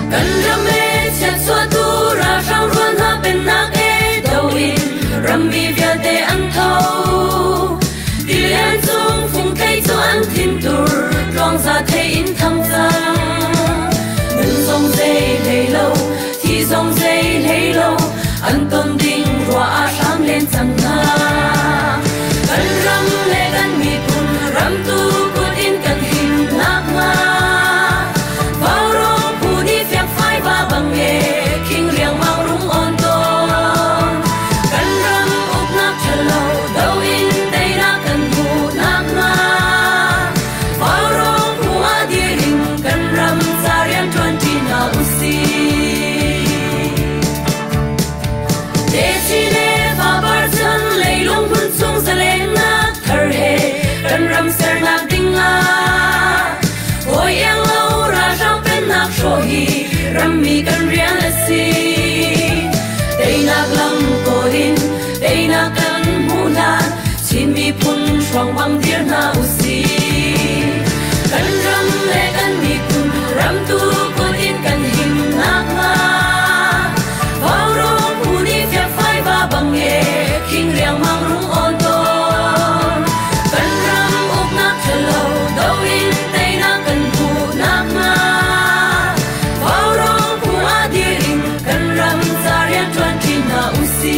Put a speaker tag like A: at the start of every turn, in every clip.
A: กันรำเอเช็ดสวดูราช่างรวนหาเป็นนักเอดาวินรำมีเวียเตอันเท่าดิเลียนจุงฟุงไกจวนทินตูรองซาเทอินทำจังเงินทรงใจเลยโลที่ทรงใจเลยโลอันต้นดิ่งรัวอาช่างเล่นจังนากันรำเล่กันมีปุ่นรำตูกุดอินกันหิมนักมาเฝ้ารอผู้นี้เฟียกไฟว่าบังเอคิงเรียงมังรุงอ่อนตอนกันรำอุกนักเฉลาเดาอินได้รักกันผู้นักมาเฝ้ารอผู้อาดีริงกันรำจาเรียนจวนที่นาอุซีเดชิเนฟ้าบาร์จันเลยลงหุ่นสูงเสลนักเธอเฮกันรำเสรนักดิ่งอาโอ้ยยังเล่าราชาเป็นนักโชฮีรำมีกันเรียนละสีได้นักลำโกดินได้นักกันมูลาชินมีพุ่นช่วงวังเดียร์นาอุซีกันรำและกันมีพุ่นรำตูกุดอินกันหิมนักมาเฝ้ารอผู้นี้เฟียกไฟว่าบังเอคิงเรียงมังรุงอ่อนตอนกันรำอุกนักเฉลาเดาอินได้นักกันผู้นักมาเฝ้ารอผู้อาดีริงกันรำจาเรียนจวนที่นาอุซี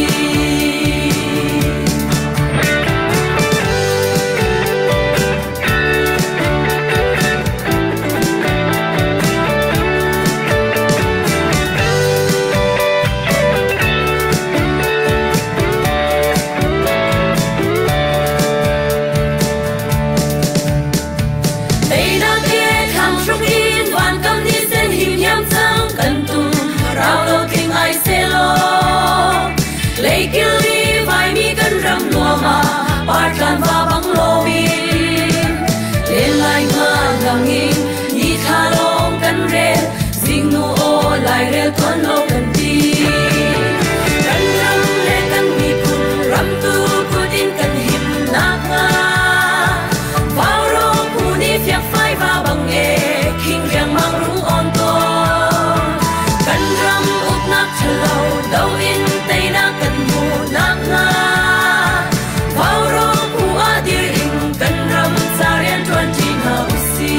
A: ได้นักเอทำชุกอินวันกำนี้เส้นหิมยำจังกันตุงเราโลทิ้งไอเซโลเลยกิลลีไฟมีกันรำลัวมาปาร์กันว่าบังโลวินเล่นไล่มาลังอินยี่ทาลงกันเรลสิงนูโอไล่เรลทวนโลกันดีกันรำเล่นกันมีพุ่นรำตูกุดอินกันหิมนักมาเฝ้ารอผู้นี้เฟียกไฟว่าบังเอคิงเรียงมังรุงอ่อนตอนกันรำอุกนักเฉลาเดาอินได้นักกันผู้นักมาเฝ้ารอผู้อาดีริงกันรำจาเรียนจวนที่นาอุซี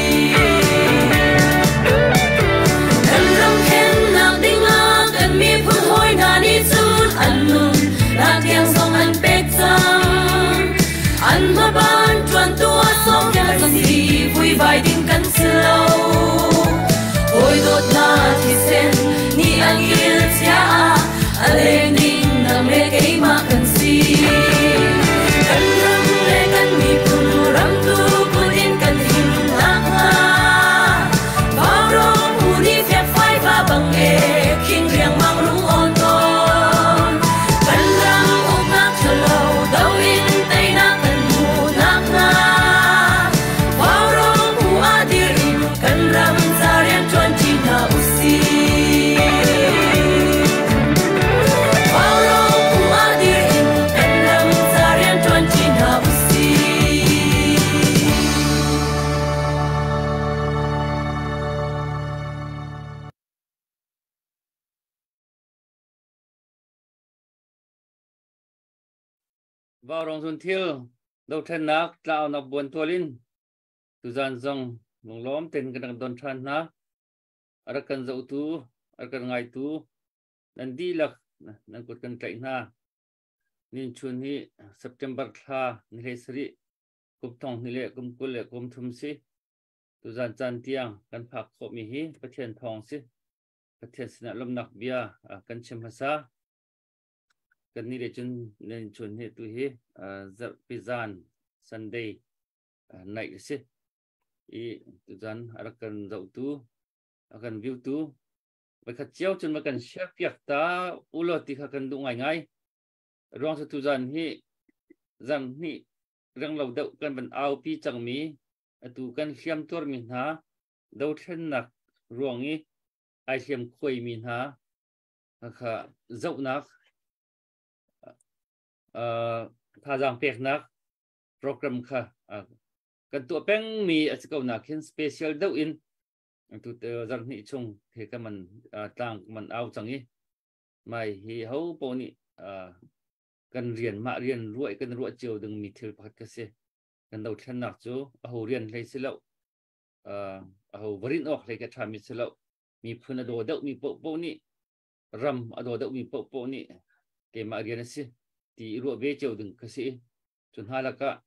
A: กันรำเข็นนักดิ่งอากันมีพุ่นห้อยนานิจูนอันนุ่นนักเทียงทรงอันเป็กจังอันมาบ้านจวนตัวสองกันสีวุยใบดิ่งกันสโลโอยโดดนาที่เส้นนี่อันกิลเซียอเลนิ่งนำเล็กไอมากันสีกันรำเล็กกันมีพุ่นรำตูกุดอินกันหิมนักมาเฝ้ารอผู้นี้เฟียกไฟว่าบังเอคิงเรียงมังรุงอ่อนตอนกันรำอุกนักเฉลาเดาอินได้นักกันผู้นักมาเฝ้ารอผู้อาดีริงกันรำจาเรียนจวนที่นาอุซีเฝ้ารอผู้อาดีริงกันรำจาเรียนจวนที่นาอุซี
B: ว่ารองสุนทิลดาวเทนนักลาวนับบวนตัวลินตุจันจังลงล้อมเต็นกันดอนชันนะอารักันเจ้าตูอารักันไงตูนันดีลักนันกดกันใจนะนินชุนนี้เซปเทมเบอร์ท่านิเลสรีกุมทองนิเลกุมกุเลกุมทุมสิตุจันจันเตียงกันผักโคมีฮีประเทศทองสิประเทศสนามลมนักเบียกันเชมภาษากันนี่เลยจนเน้นชนเหตุเหจับพิจารณ์ซันเดย์ไนท์สิอีตุจันอารักันเจ้าตูอากันวิวตูไปขัดเจ้าจนมากันเชื่อเปียกตาอุลติขักันดูง่ายๆรองสตุจันฮีจันนี่เรื่องเราเดากันเป็นเอาปีจังมีตูกันเชื่อมตัวมินหาเดาเทนนักรวงนี้ไอเชื่อมคุยมินหาค่ะเจ้านักถ้าจังเปียกนักโปรแกรมค่ะกันตัวแป้งมีอาจจะเก่านักเห็นสเปเชียลเดาอิน tu te zan ni chung thì cái mình tang mình ao chẳng ý mày hi hấu bộ ni cần riêng ruộng cần ruộng chiều đừng mít thiêu bát cái gì cần đầu chân nạp chú hầu riêng lấy xí lậu hầu vrin ọc lấy cái trà mít xí lậu mi phun đồ đậu mi bộ ni ram đồ đậu mi bộ ni cái mà riêng xí thì ruộng về chiều đừng cái gì chun hai là cả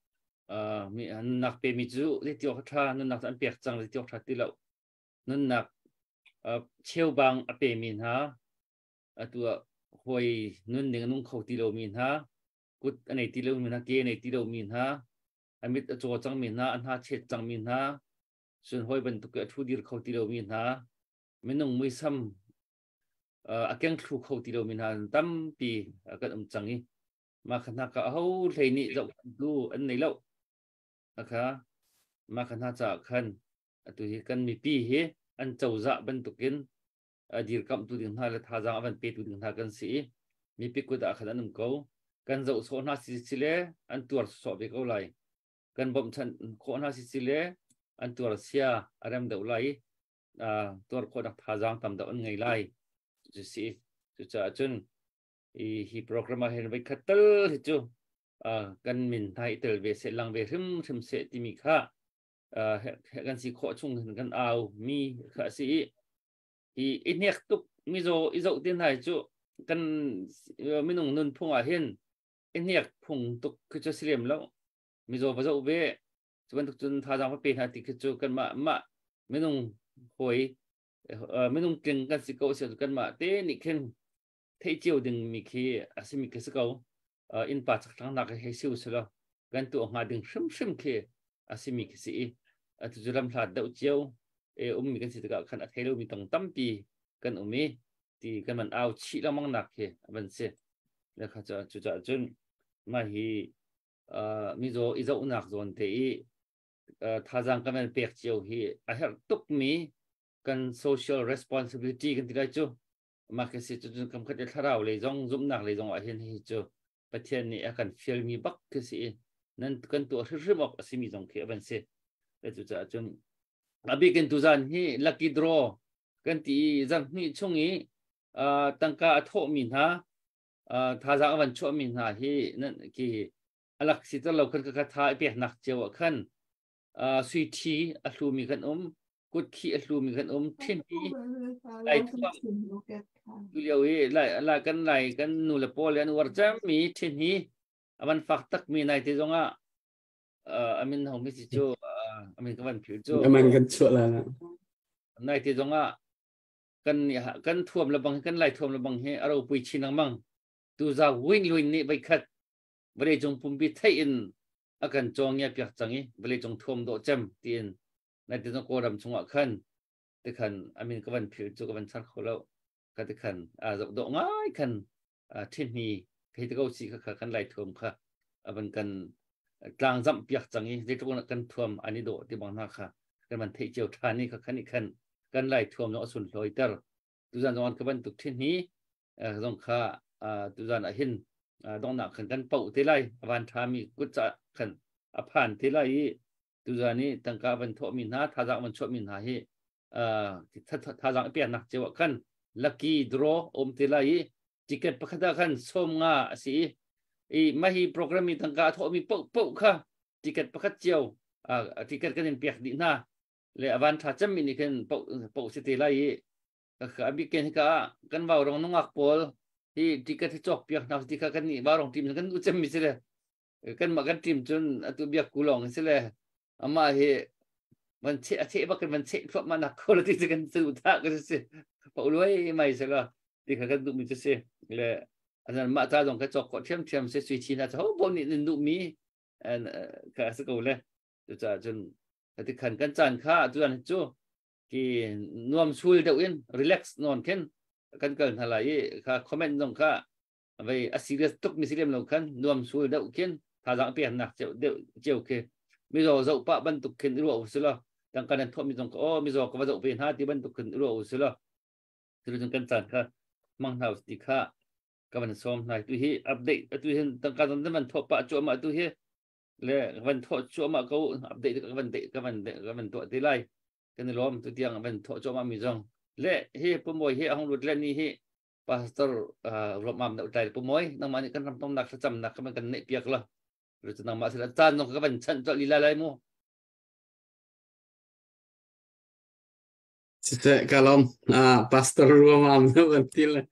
B: mi nạp pe mi chú lấy tiêu khát nun nạp ăn bẹt chẳng lấy tiêu khát tí lậu nun nạp chiều bằng pe min ha tua hồi nun dengan nung khâu tí lậu min ha cút anh này tí lậu min ha kia này tí lậu min ha anh biết cho chẳng min ha anh ha chết chẳng min ha xuân hồi bên tụ cái thu đi khâu tí lậu min ha mình nung mới xăm keng thu khâu tí lậu min ha tâm pi cái chẳng ý mà khán giả cả hậu thầy nị rộng du anh này lậu khá mà khán giả trả khăn tụi cần mi pi he anh chầu dạ bên tụ kiến đi cầm tụi đường hai là thà rằng bên pe tụi đường hai cần sĩ mi pi cô đã khán giả nằm câu cần dậu số na xí lệ anh tuột sọ về câu lại cần bấm chân khó na xí lệ anh tuột xia anh đậu lại tuột khó đặt thà rằng tầm đậu anh ngày lại chỉ sĩ chỉ trả chân hi program hen vai khatal hi chu kan min thai tel ve se lang ve hrim se ti mi kha kan si kho chung kan au mi kha si hi inek tuk mi zo i zo tin hai chu kan minung nun phung a hen inek phung tuk khu chu silem lo mi zo ba zo ve chuan tuk chun tha jang pa pe ha ti khu chu kan ma minung hoi minung king kan si ko se kan ma te ni khen thấy chiều đừng mi khi asim cái câu in pa chắc thằng nào cái siêu silo gan tụ ngà đừng sum khi asim cái gì tu làm là đậu chiều mi cái gì tất cả thấy đâu mi tông tâm pi gan mi thì cái mình ao chỉ là mong nạc khi mình sẽ là khá cho chun mà hi mi zo izau nạc zon thế tha giang cái mình bẹt chiều hi hết túc mi gan social responsibility gan thì chu mà cái sự chúng cầm cái thà rào lấy dòng dũng nặng lấy dòng ở hiện hi cho bắt thiên này akan film mi bắc cái sự nên cần tuổi rất mọc ở mi dòng kia vẫn sẽ để chúng ta chọn à bị cần tu gian hi lucky draw cần tí rằng hi chung ý tăng ca thọ min ha thà rằng vẫn cho min ha hi nên cái alak sĩ lâu cần thà bị nặng chiều khăn suy thi alu mi cần cút khi alu mi cần thiên đi lại liều ấy lại cái nụ là pol anh war jam mi thiên hi aman phật tắc mi này thì giống amin hồng mi chỉ cho amin các bạn phiếu cho
C: amin cần chuột là
B: này thì giống cần thuầm là bằng cần lại thuầm là bằng he aro pui chi nang mang tu za win luin ni bai khat vele jong pum bi thai in akan chong ya pyak changi vele jong thuom do cham tin này thì nó cô đầm chung ngọ khăn thì khăn amin các bạn phiếu cho các bạn sát khổ cái khăn rộng độ ngay khăn thiên hi cái câu chỉ các khăn lại thuầm khá vẫn cần trang dặm việc chẳng ý thế chúng là cần thuầm anh ấy độ thì bằng nào khá cái mình thấy chiều tràn đi các khăn cần lại thuầm nó xuân lối tơ tu gian dòng các bạn tục thiên hi dòng khá tu gian ở hin đông nặng khăn cần bậu thế này van tham mi cút chạ khăn phản thế này tu gian ní tăng ca vẫn thọ mình ha tha dạng vẫn chọn mình ha hi tha dạng biển nặng chiều khăn lucky draw thế này ticket pakhat khan som nga si mahi program mi tangka tho mi pau kha ticket pakhat chiao ticket kan piak di na le avan tha cham mi kan pau se te lai ka bi ken ka kan vào rong nongak pol hi ticket chok piak na ticket kan ni ba rong tim kan u cham mi se le kan ma kan tim chun atu biak kulong se le ama hi man che ba kan man che thop ma na ko ti kan su tha ka se pau loi mai se la thì các bạn mình sẽ là anh mà ta dùng cái chọc có thêm sẽ suy chi là cháu bọn mình nụ mi cả sự cầu lên cho chân thì khẩn cẩn chăn khá cho anh chú thì nuông xuôi đầu yên relax non khen cần là lại khá comment dùng khá về serious tục mình xem lâu khăn nuông xuôi đầu khen thà rằng tiền nạc chiều kia bây giờ dậu bạ ban tục khen rượu xí lo đang cần thọ mình dùng bây giờ có dậu về ha thì ban tục khen rượu xí lo thì chúng cần chăn khá mang hào thì khá các bạn xem này tôi hi update tôi hiện tăng cao đến mình thọ bạ chỗ mà tôi hi là mình thọ chỗ mà câu update các bạn thọ thế này กันล้อมตัวเตียงเป็นโถโจมามีจังเละเฮปุ่มมวยเฮห้องรุดเล่นนี่เฮพาสตอร์รบมามเดาใจปุ่มมวยนั่งมานี่กันทำต้มหนักจำหนักก็มันกันเนเปียกละหรือจะนั่งมาสิละจานน้องก็เป็นชั้นจอลีลาอะไรมั่ว
C: Kalau pastor rumah amna bantil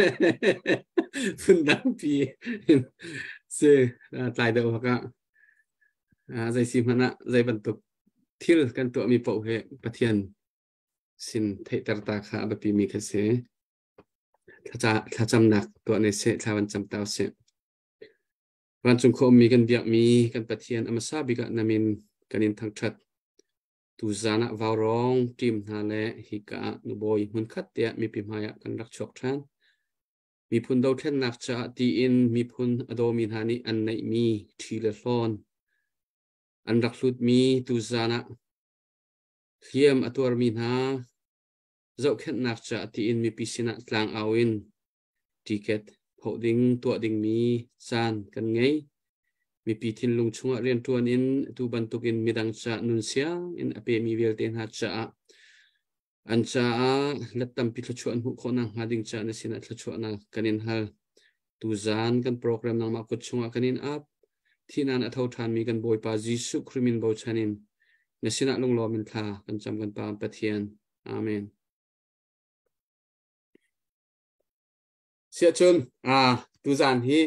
C: fundang pi se tai do ka zai si mana zai bentuk thil kan tu mi pau he pathian sin thei tar ta kha ba pi mi kha se tha cham nak to ne se thawan cham taw se wan chung kho mi kan biak mi kan pathian amasa bi ka namin kanin thang that tu zana varong tim na le hika nu boy mun khat te mi pi maya kan rak chok than mi phun do then nak cha ti in mi phun ado mi hani an nei mi thile hlon an rak lut mi tu zana hiam atur mi na zo khet nak cha ti in mi pi sina tlang awin ticket holding to ding mi san kan ngei mi pi thin lung chunga rian tuan in tu bantukin midang cha nun siang in ape mi vel ten ha cha an cha latam pi thchuan hu khona ngading cha na sina thchuana kanin hal tu zan kan program nang ma kut chunga kanin ap thinan a thau than mi kan boy pa jisu khrimin bo chanin na sina lung lo min tha kan cham kan pa pathian amen sia chun tu zan hi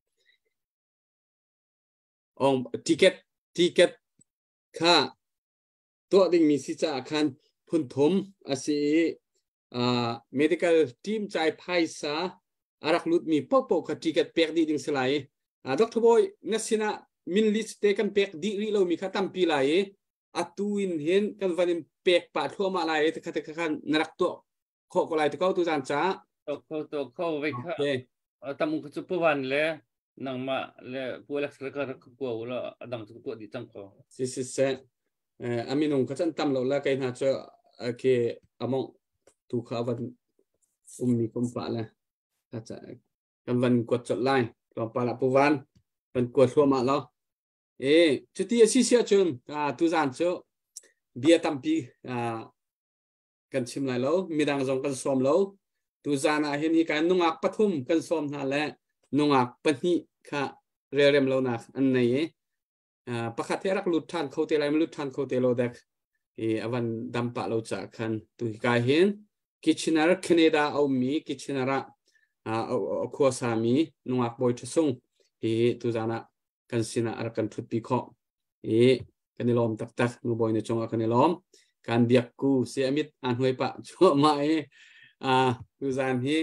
C: องticket ค่าตัวดิ่งมีสิจะคันพุ่นถมอาศัยmedical team ใจไพศาอารักลุดมีปกกับ ticket เปียกดีดิ่งสลายดร.บอยนัสินะมินลิสเตกันเปียกดีรีเรามีค่าตั้มปีไหลอัตุวินเห็นกันวันนี้เปียกปะทั่วมาไหลแต่คันนรักตัวขอก็ไหลตัวเขาตัวจานจ้า
B: เข้าไปค่ะตั้มมุขจุปวันเลยนังมาเลยผู้เล็กสักการะกัวแล้วดังสักกัวดีจังเขา
C: สิเสอามินุงเขาจะตั้มเราแล้วกันนะจะโอเคอามองถูกเขาวันมีคนป่าเลยถ้าจะกันวันกดจดไล่ก็ป่าละผู้วันวันกดทั่วมาแล้วจุดที่สิเสียจนทุกอย่างเจ้าเบียตั้มปีกันชิมไล่แล้วมีดังจงกันซ้อมแล้วทุกอย่างเห็นที่การนุ่งอักปฐุมกันซ้อมนั่นแหละนงอักปนิค่ะเรียมเราหนักอันไหนประคัตเทรักลุดทันเขาเตลัยมลุดทันเขาเตโลเด็กอวันดัมปะเราจากกันตุกกายเห็นกิชนาร์แคนาดาเอามีกิชนาร์เอาขัวสามีนงอักบอยทศงตุจานะกันสินะรักกันทุบปีข้อกันในล้อมตักนูบอยในจงกันในล้อมการเบียกกูเสียมิดอันหวยปะชั่วมาตุจานฮี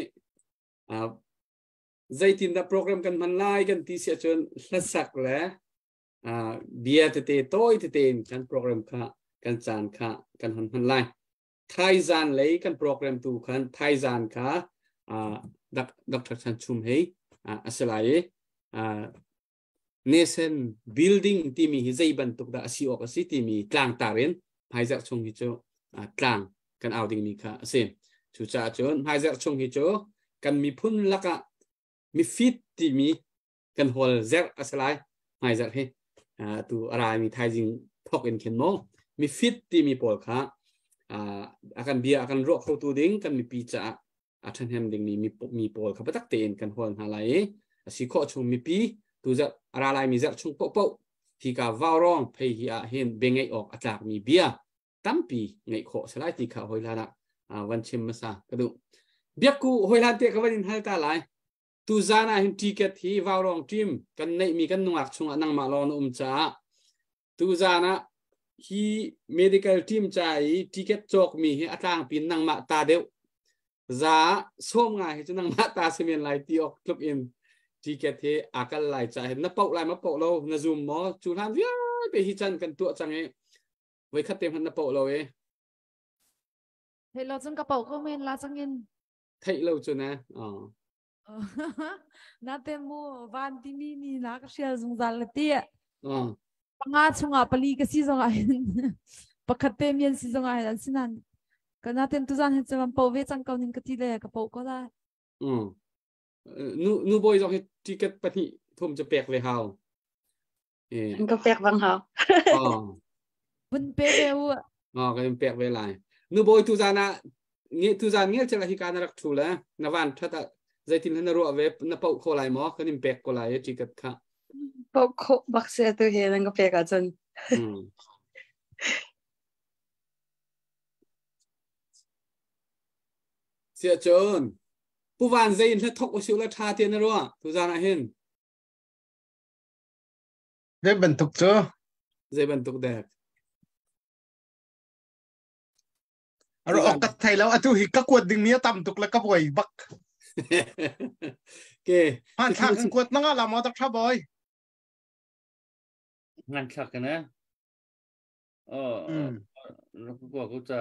C: ใจทินดาโปรแกรมกันมันไล่กันที่เสียจนละสักแล้วเบียเตโต้เตนกันโปรแกรมค่ะกันจานค่ะกันมันไล่ไทยจานเลยกันโปรแกรมตูกันไทยจานค่ะดร.ชันชุมเฮอาศัยnation building ที่มีใจบรรทุกดาสิออกสิที่มีกลางตาเรนไฮจักชงฮิโจกลางกันเอาดิ่งมีค่ะเสียชูจ่าจนไฮจักชงฮิโจกันมีพุ่นลักะมีฟิตที่มีกันหัวเซลอาศัยหายจากเฮตัวอะไรมีไทยจริงพกเอ็นเข็นโมมีฟิตที่มีปอลค่ะอาการเบียอาการโรคเข้าตัวดิ้งกันมีปีจ่าอาชันแฮมดิ้งมีปอลเขาไปตักเตนกันหัวหาไหลสิข้อชงมีปีตัวจะอะไรมีจะชงโป๊ะที่กาวาวร้องเพย์เห็นเบงไงออกอาจากมีเบียตั้มปีไงข้อสลายที่เขาหอยลานะวันเชมมาซากระดูเบียกูหอยลาเตะเขาวันนี้ฮัลตาไหลtu zana hin ticket hi warong team kan nei mi kan nuak chunga nang ma lon cha tu zana hi medical team chai ticket chok mi hi atang pin nang ma ta deu za som nga hi chu nang ma ta semen lai ti ok club in ticket he akal lai cha na pau lai ma pau lo na zoom mo chu han via pe hi chan kan tu chang e wei khat tem han na pau lo e
D: thei lo chung ka pau ko men la chang in
C: thei lo chu na
D: nate mo van timi ni na ka shia zung zal te panga chunga pali ka si zonga pakhate mien si zonga han sinan kana ten tu zan he cham pau ve chang kaun ka ti le ka pau ko la
C: nu boy zo he ticket pani thumจะแปลกเลยเฮา
A: ก็แปลกบางเฮา
D: bun pe ve
C: ก็ยังเปียกเวลานูบอยทุจานะงี้ทุจานงี้จะละที่การรักชูแล้วนวันถ้าแต่ใจทิ้งให้นรัวเว็บนเป่าโคไลหมอก็ยังเปียกโคไลจิกัดค่ะ
E: เป่าโคบักเสียตัวเฮนั่นก็เปียกจน
C: เสียจนผู้วานใจอินถ้าทกอุชิวละทาเตียนรัวทุจานะเห็น
F: ได้บรรทุกเจอ
C: ใจบรรทุกแดก
F: เราออกกัดไทยแล้วอะทุหิก็กวดดึงเมียต่ำตุกแล้วก็บ่อยบัก
C: เก
F: ผ่านฉากกันกวดนั่งละมอตักชาบอย
B: งานฉากกันนะแล้วก็กูจะ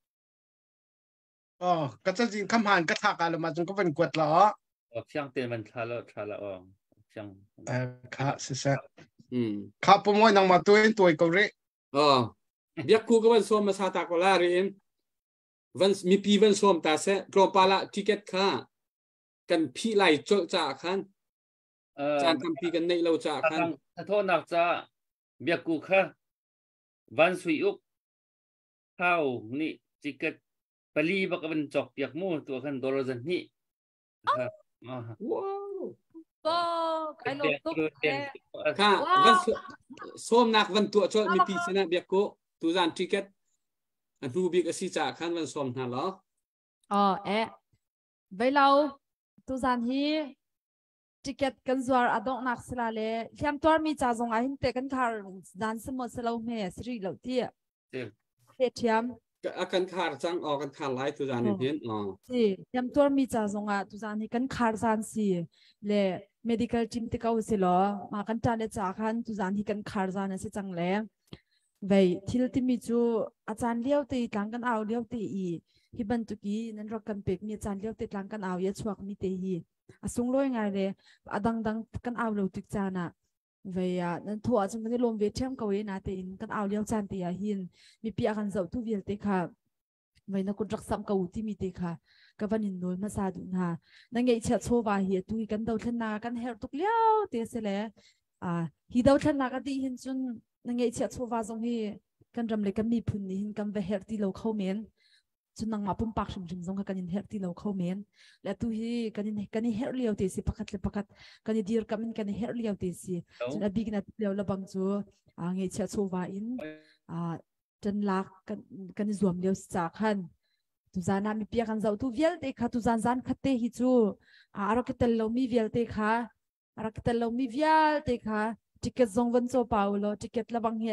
F: ก็จะจริงคำผ่านกระถากอะไรมาจนก็เป็นกวดหรอ
B: ช่างเตียนมันทาละช่าง
F: ค่ะสิเสข้าปุ่มไว้นั่งมาตัวเกาหลี
C: เบียกกูก็วันส่วนมาซาตากลาเรียนวันมีปีวันส่วนตาเสกรอปาละทิเก็ตค่ะกันพี่ไล่โจจากขันจานทำพี่กันในเราจากขัน
B: ถ้าโทษนักจะเบียกกูค่ะวันสุยอุกเข้านี่ทิเก็ตปลีบักเป็นจอกเปียกมูตัวขันตัวเราจะนี่ครับ
C: ว้าว
D: ก็ใครลงตุ๊ก
C: ค่ะวันส่วนนักวันตัวโจมีปีชนะเบียกกูตัวจานทิเก็ตอันรูบิกอสิจากขันวันส่วนนั่นหรอ
D: ไปเราตัวจานที่ทิเก็ตกันจวดอดอกนักสลาเลเชื่อมตัวมีจ่าจงอาหินเตกันคาร์ดันสมอสลาวเมสรีเหล่าที่เทียม
C: อาการขาดจังออกกันขาดหลายตัวจานเห็น
D: สิเชื่อมตัวมีจ่าจงอาตัวจานที่กันคาร์จานสิเล medical team ที่เขาสิล้อมากันจานเดจ่าขันตัวจานที่กันคาร์จานนั่นสิจังเลยไปที่ที่มีจูอาจารย์เลี้ยวตีหลังกันเอาเลี้ยวตีอีที่บรรทุกีนั้นเรากันเป็กมีอาจารย์เลี้ยวตีหลังกันเอาเยอะชวกมีเตหีสุ่งลอยไงเลยดังกันเอาเราติดจานะเวียนั้นถั่วจนกันได้ลมเวทเทียมกับเวนาเตอินกันเอาเลี้ยวจานตีหินมีปีอาการเจ้าทุเวียเตค่ะเวียนักกุรักซ้ำกับที่มีเตค่ะกับวันนินโดยมาซาดุนานั่งไงเชื่อโชวาเฮียตุยกันดาวชนะกันเฮร์ตุกเลี้ยวเตเสเลยฮีดาวชนะกันดีหินจนนั่งไงเชื่อโชวาตรงนี้กันรำเลยกันมีพุ่นนี่หินกันไปเฮร์ที่เราเข้าเมนจนนั่งมาปุ่มปากชิมๆตรงกันยินเฮร์ที่เราเข้าเมนและตุยกันยินเฮร์เลี้ยวเตสิประคัดกันยินดีร์กันกันเฮร์เลี้ยวเตสิจนอบีกันเลี้ยวระบังจูไงเชื่อโชวาอินจนลักกันรวมเลี้ยวจากขันตุจานามีเปียกันเจ้าตุเวลเตค่ะตุจานจานคัดเตหิจูเราคิดเรามีเวลเตค่ะเราคิดเรามีเวลเตค่ะทิเก็ตส่งวันโซเปาโลทิเก็ตระบังเฮ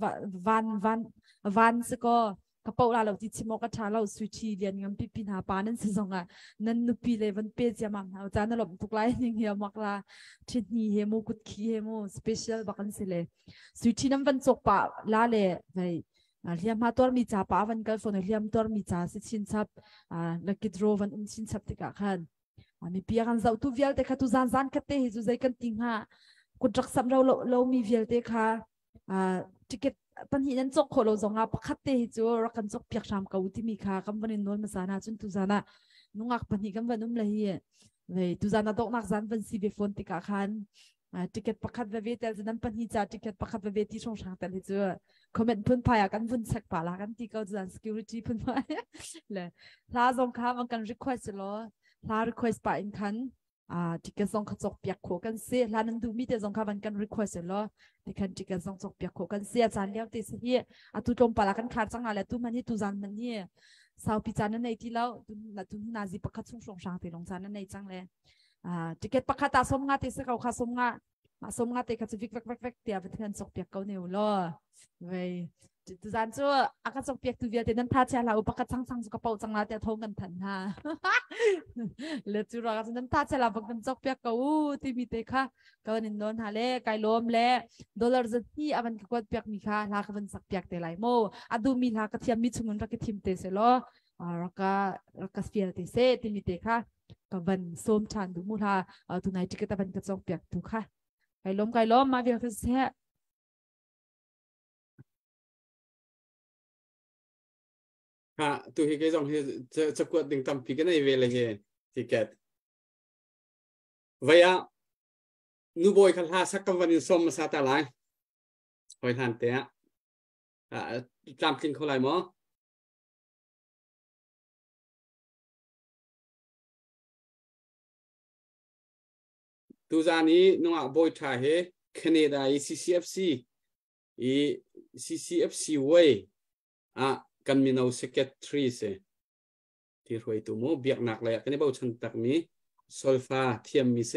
D: วันสก็กระเป๋าเราติดชิมอกระชาเราสวิตชีเรียนงั้นปีปีหาปานั่นสิส่งนั่นนุปีเลยวันเปจมังเอาจานนั่นหลบทุกไลน์ยังเฮียมักลาชิดนี้เฮโมกุดขี้เฮโมสเปเชียลบักันสิเลยสวิตชีน้ำวันโซปาลาเล่ไปเรียมมาตัวมีจ่าป้าวันกันฝนเรียมตัวมีจ่าสิชินชับนักกิดโรวันชินชับติกาขันมีเปียกันเจ้าตุเวลแต่ค่ะตุจานคัดเตหิจุใจกันติงฮะกุดรักสำเรามีเวลเตค่ะทิเก็ตปัญหานั้นจกโคโลจงอาคัดเตหิจูรักกันจกเปียกชามกับที่มีค่ะคำวันนี้นวลมาสานาจนตุจานะนุ่งอักปัญหาคำวันนุ่มเลยเลยตุจานะดอกนักจันวันซีเบฟอนติกาขันทิเก็ตประคัดเวทีนั้นปัญหาจ่าทิเก็ตประคัดเวทีช่องช่างแต่ละจูคอมเมนต์เพิ่นพายกันเพิ่นเช็คป่าละกันที่เขาจะ security เพิ่นพายเลยลาจงค่ะมันกัน request ล้อลา request ป่าอินคันที่กันส่งขจกเปียกโขกันเสียลานั้นดูมีแต่ส่งค่ะมันกัน request ล้อที่กันที่กันส่งจกเปียกโขกันเสียจานเลี้ยวติเสียตุจมป่าละกันขาดจังอะไรตุมันนี่ตุจานมันนี่สาวพิจารณาในที่แล้วตุนาจีประคัดช่องช่างที่ลงจานนั้นในจังเลยที่กันประคัดตาสมงาติเสกเขาขาสมงามาสมงาติกันจะวิกเตียเป็นเพื่อนจกเปียกเขาเนี่ยล้อเว้ยตุจานชัวอาการจกเปียกตุเวียแต่นั้นท่าเจ้าเราอุปกรณ์จังสุกเป่าจังละแต่ทงกันทันฮะเลือดจุระกันนั้นท่าเจ้าเราบังกันจกเปียกเขาที่มีเตค่ะก็นินโดนฮะเล่ไก่ล้มเล่ดอลลาร์จะที่อามันกวดเปียกมีค่ะลากันสักเปียกแต่ไหลโมดูมีลากระเทียมมีชุนรักทีมเตเสล้อรักสเปียร์เตเสที่มีเตค่ะก็บันส้มชันดูมูลาตุนายจิกตะบันกระจกเปียกถูกค่ะไก่ล้มมาเบียร์เสีย
C: ค่ะตัวเฮก็ต้องจะกวดดึงตำปีกันในเวลาเฮทิเก็ตไว้นูบอยคันหาสักกวันนี้สมมาซาตาไลคอยทันเตะตามกินเขาไหลมั้งตัวจานี้น้องอ่ะบอยถ่ายให้แคนาดาCCFC CCFC เว้ยกันมีเอาเซกทรีเสที่รวยตัวมั้งเบียกหนักเลยกันนี่บ่าวฉันตักมีโซลฟาเทียมมีเส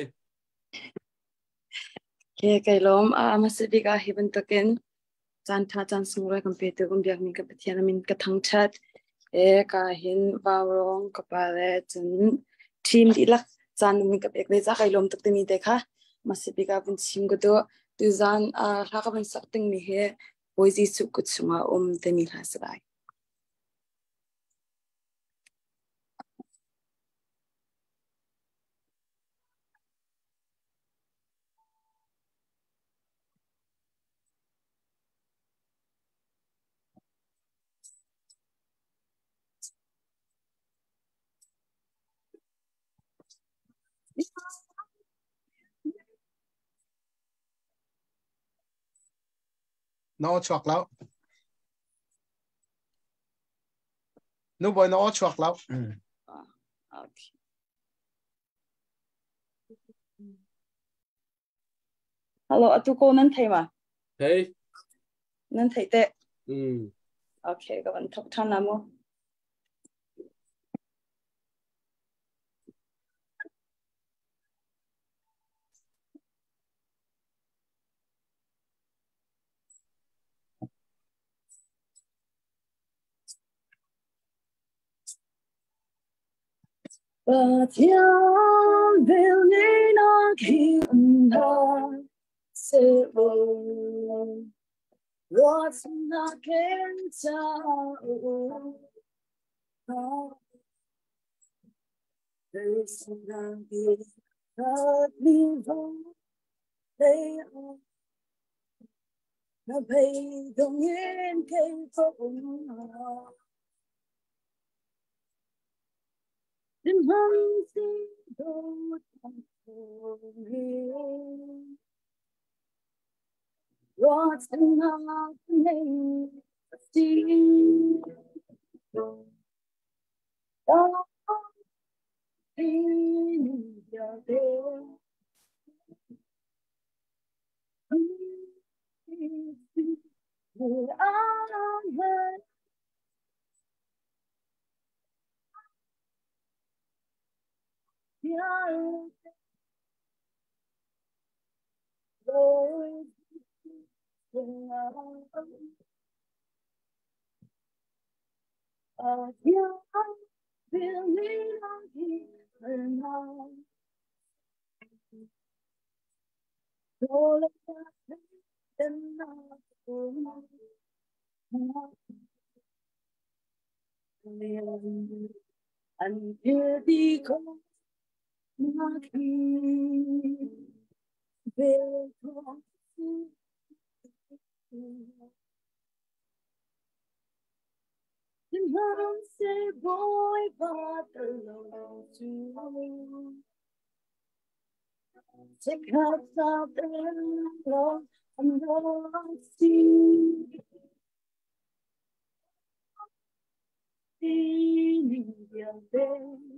E: ไก่ล้อมมาสิบิกาฮิบันตะเกนจานท่าจานสงเลยกันเปิดกันเบียกมีกับเทียนมินกระทั่งชัดกาหินวาวร้องกับอะไรจนทีมดีลักจานมินกับเอกเลยจ้าไก่ล้อมตักตีมีเด็กค่ะมาสิบิกาเป็นทีมก็ตัวจานรักกับเป็นสักตึงมีเหตุโอ้ยจีสุกุศมาเตมีลาสบาย
F: น้อช็อกแล้วนู้บอยน้อช็อกแล้ว
E: ฮัลโหลทุกคนนั่นไทยมา
C: เฮ้ย
E: นั่นไทยเตะโอเคก็วันทุกท่านนะมั้ง把天边你那看他是我，我从那看着我，对是那边和你风飞舞，那被动眼给风啊。任何事都当作你，我曾那美心，当你的脸，你爱人。Anche dico ma chi vedo non se vuoi farlo tu se casa bello andresti in te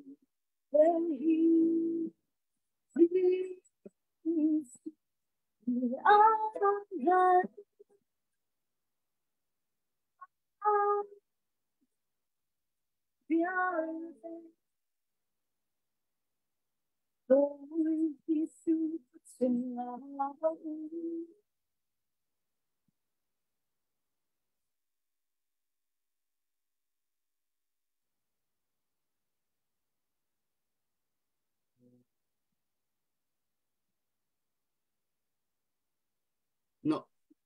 C: no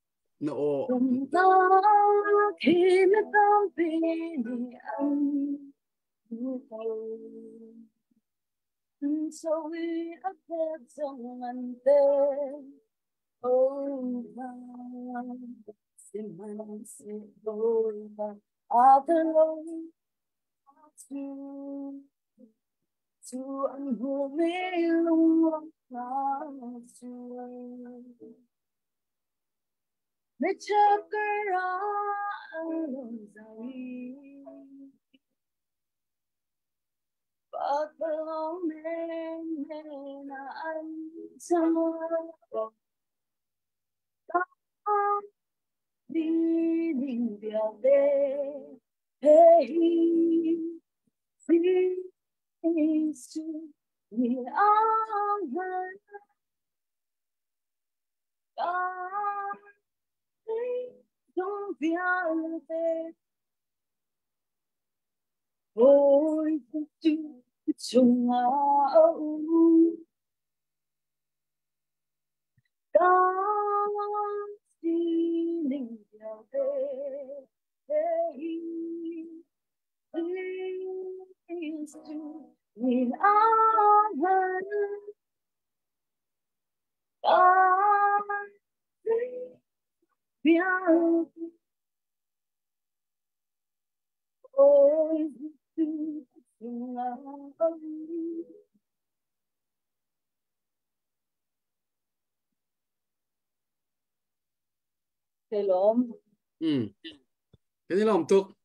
E: khi mới có vì anh rồi ấp đẹp trong anh tên xin anh xin đôi và lối to anh hồ mê luôn Mẹ chấp cái ra Ôi chung áo ta đi linh điều về nhìn áo hân ta biết ôi chung áo cái lom
C: cái này làm tục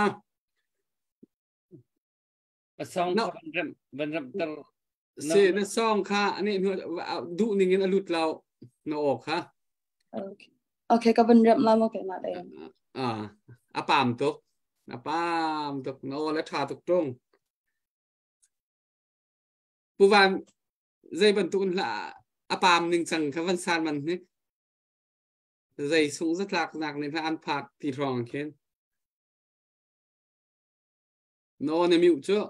B: song ban rem tar
C: se na song kha ani du ningin alut lao no ok ha
E: okay ka ban rem la mo ke ma le
C: apam tuk no la tha tuk trong pu van dây bần tụng là apam ning sang kha van san man ni dây sung rất lạc nên là ăn phạt thì rong khen nó nem mute chưa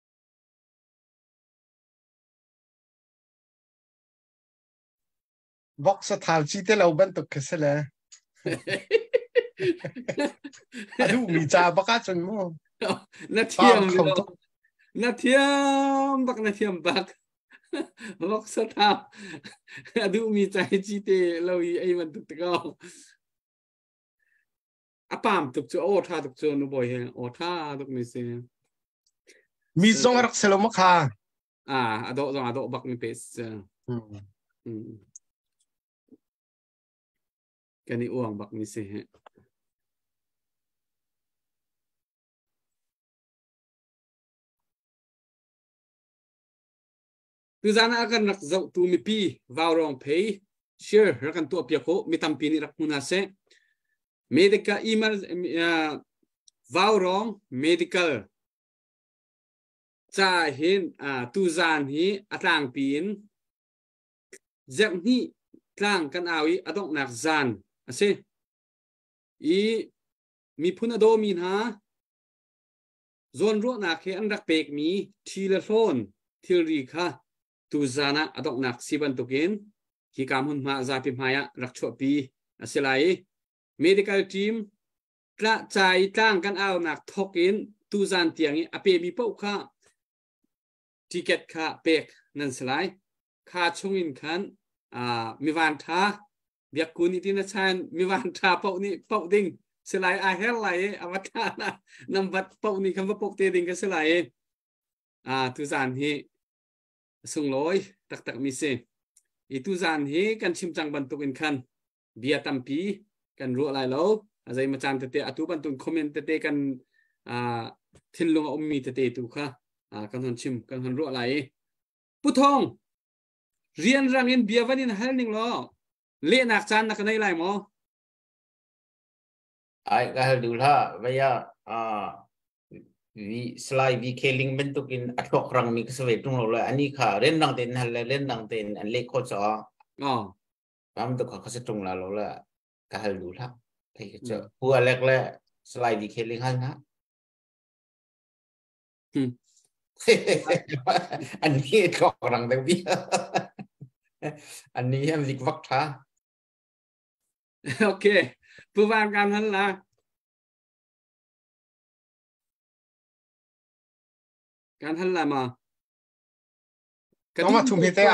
F: box thảo chi te lo ban tuk kese le adu mi cha baka chun mo
C: na thiam bak box thảo adu mi cha chi te lo ai man tuk go apam tuk chu o tha tuk chu no boy he o tha tuk mi se
F: mi zong rak selo mo kha
C: ado bak mi pes cái này uang bạc mi se tu zana akan rak zau tu mi pi vào rong pay share rakan tu apia ko mi tam pi ni rak muna se medical email vào rong medical cha hin tu zan hi atlang pin zem hi tlang kan awi adong nak zan ase mi phuna do min ha zon ro na khe an rak pek mi thila phone thilri kha tu zana adong nak siban tukin hi kam hun ma za pi maya rak chho pi aselai medical team tla chai tlang kan aw nak thokin tu zan tiangi ape mi pau kha ticket kha pek nan selai kha chungin khan mi van tha biak kun itin na chan mi van tha pau ding selai a hel lai awata na number pau ni kham pau te ding ka selai tu zan hi sung loi tak mi se i tu zan hi kan chim chang ban tuk in khan bia tampi kan ru lai lo azai ma chan te atu ban tun comment te kan thin lung ommi te tu kha kan hon chim kan hon ru lai pu thong rian rang in bia vanin hal ning lo le nak chan nak nei lai mo
G: ai ka hal du la vaya vi slide vi keling bentukin atok rang mi kaswe tung lo la ani kha ren nang ten hal len nang ten an le ko cha am to kha se tung la lo la ka hal du la thai cha pu alek la slide vi keling hal naอันนี้ก็รังเดียวพี่อันนี้มันลิกวักท่า
C: โอเคผู้ว่าการนั้นละการทันละมา
F: น้องมาถูกพี่เต้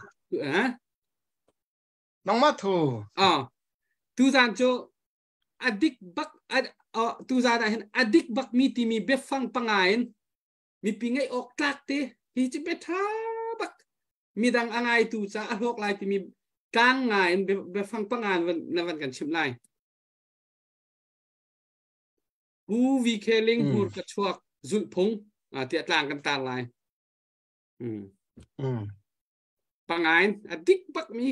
F: น้องมาถูก
C: tu zan cho adik bak tu zan da hen adik bak mi ti mi befang pangain mi pingai ok tlak te hi chi betha bak mi dang angai tu cha alok lai ti mi kang ngai befang pangan na van kan chim lai กูวีเคลิงหูกระชวกจุพงเตียต่างกันตาลายปังไงดิกปักมี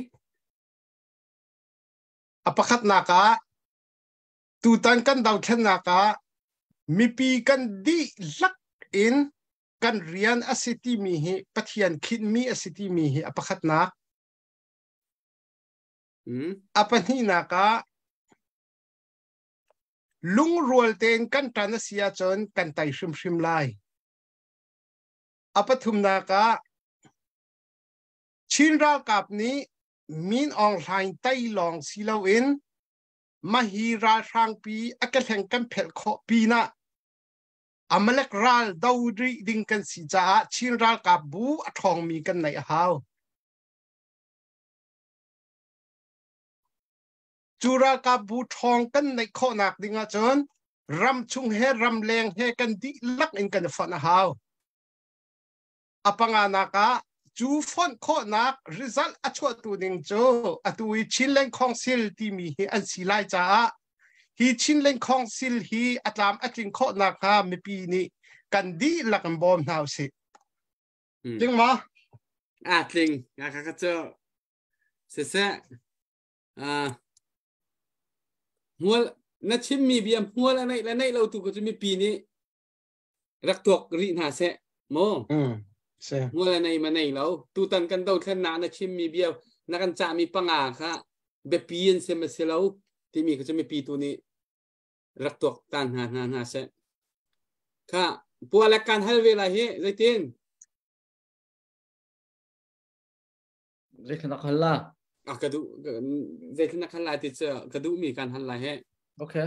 F: apakat naka tutan kan daw khen naka mipi kan di lak in kan rian asiti mi hi pathian khin mi asiti mi hi apakat nak apani naka lung rual ten kan tanasia chon kan tai shrim shrim lai apathum naka chinra kap ni min online tai long silo in mahira sang pi akatheng kan phel kho pi na amalek ral daudri ding kan si cha chinra kap bu athong mi kan nai haw chura kap bu thong kan nai kho nak dinga chon ram chung he ram leng he kan di lak in kan fa na haw apanga naka chú phone kho nak result achwa tu ning cho atui chinlen council ti mi hi an silai cha hi chinlen council hi atlam atin kho nak ha mi pi ni kan di lakam bom now si ting ma
C: ting ka cho se mual na chim mi biam mual la nei lo tu ko mi pi ni rak tok ri na se mo mua này mà này lâu tu tan căn đầu thân nã chim mi biêu na căn chạm mi pang kha be pien se mà se lâu thì mi có cho mi pi tu ni rak tuộc tan ha se kha bua la kan hal ve la he zai tin
H: zai khana khalla
C: kadu zai khana khalla ti cha kadu mi kan hal la he
H: okay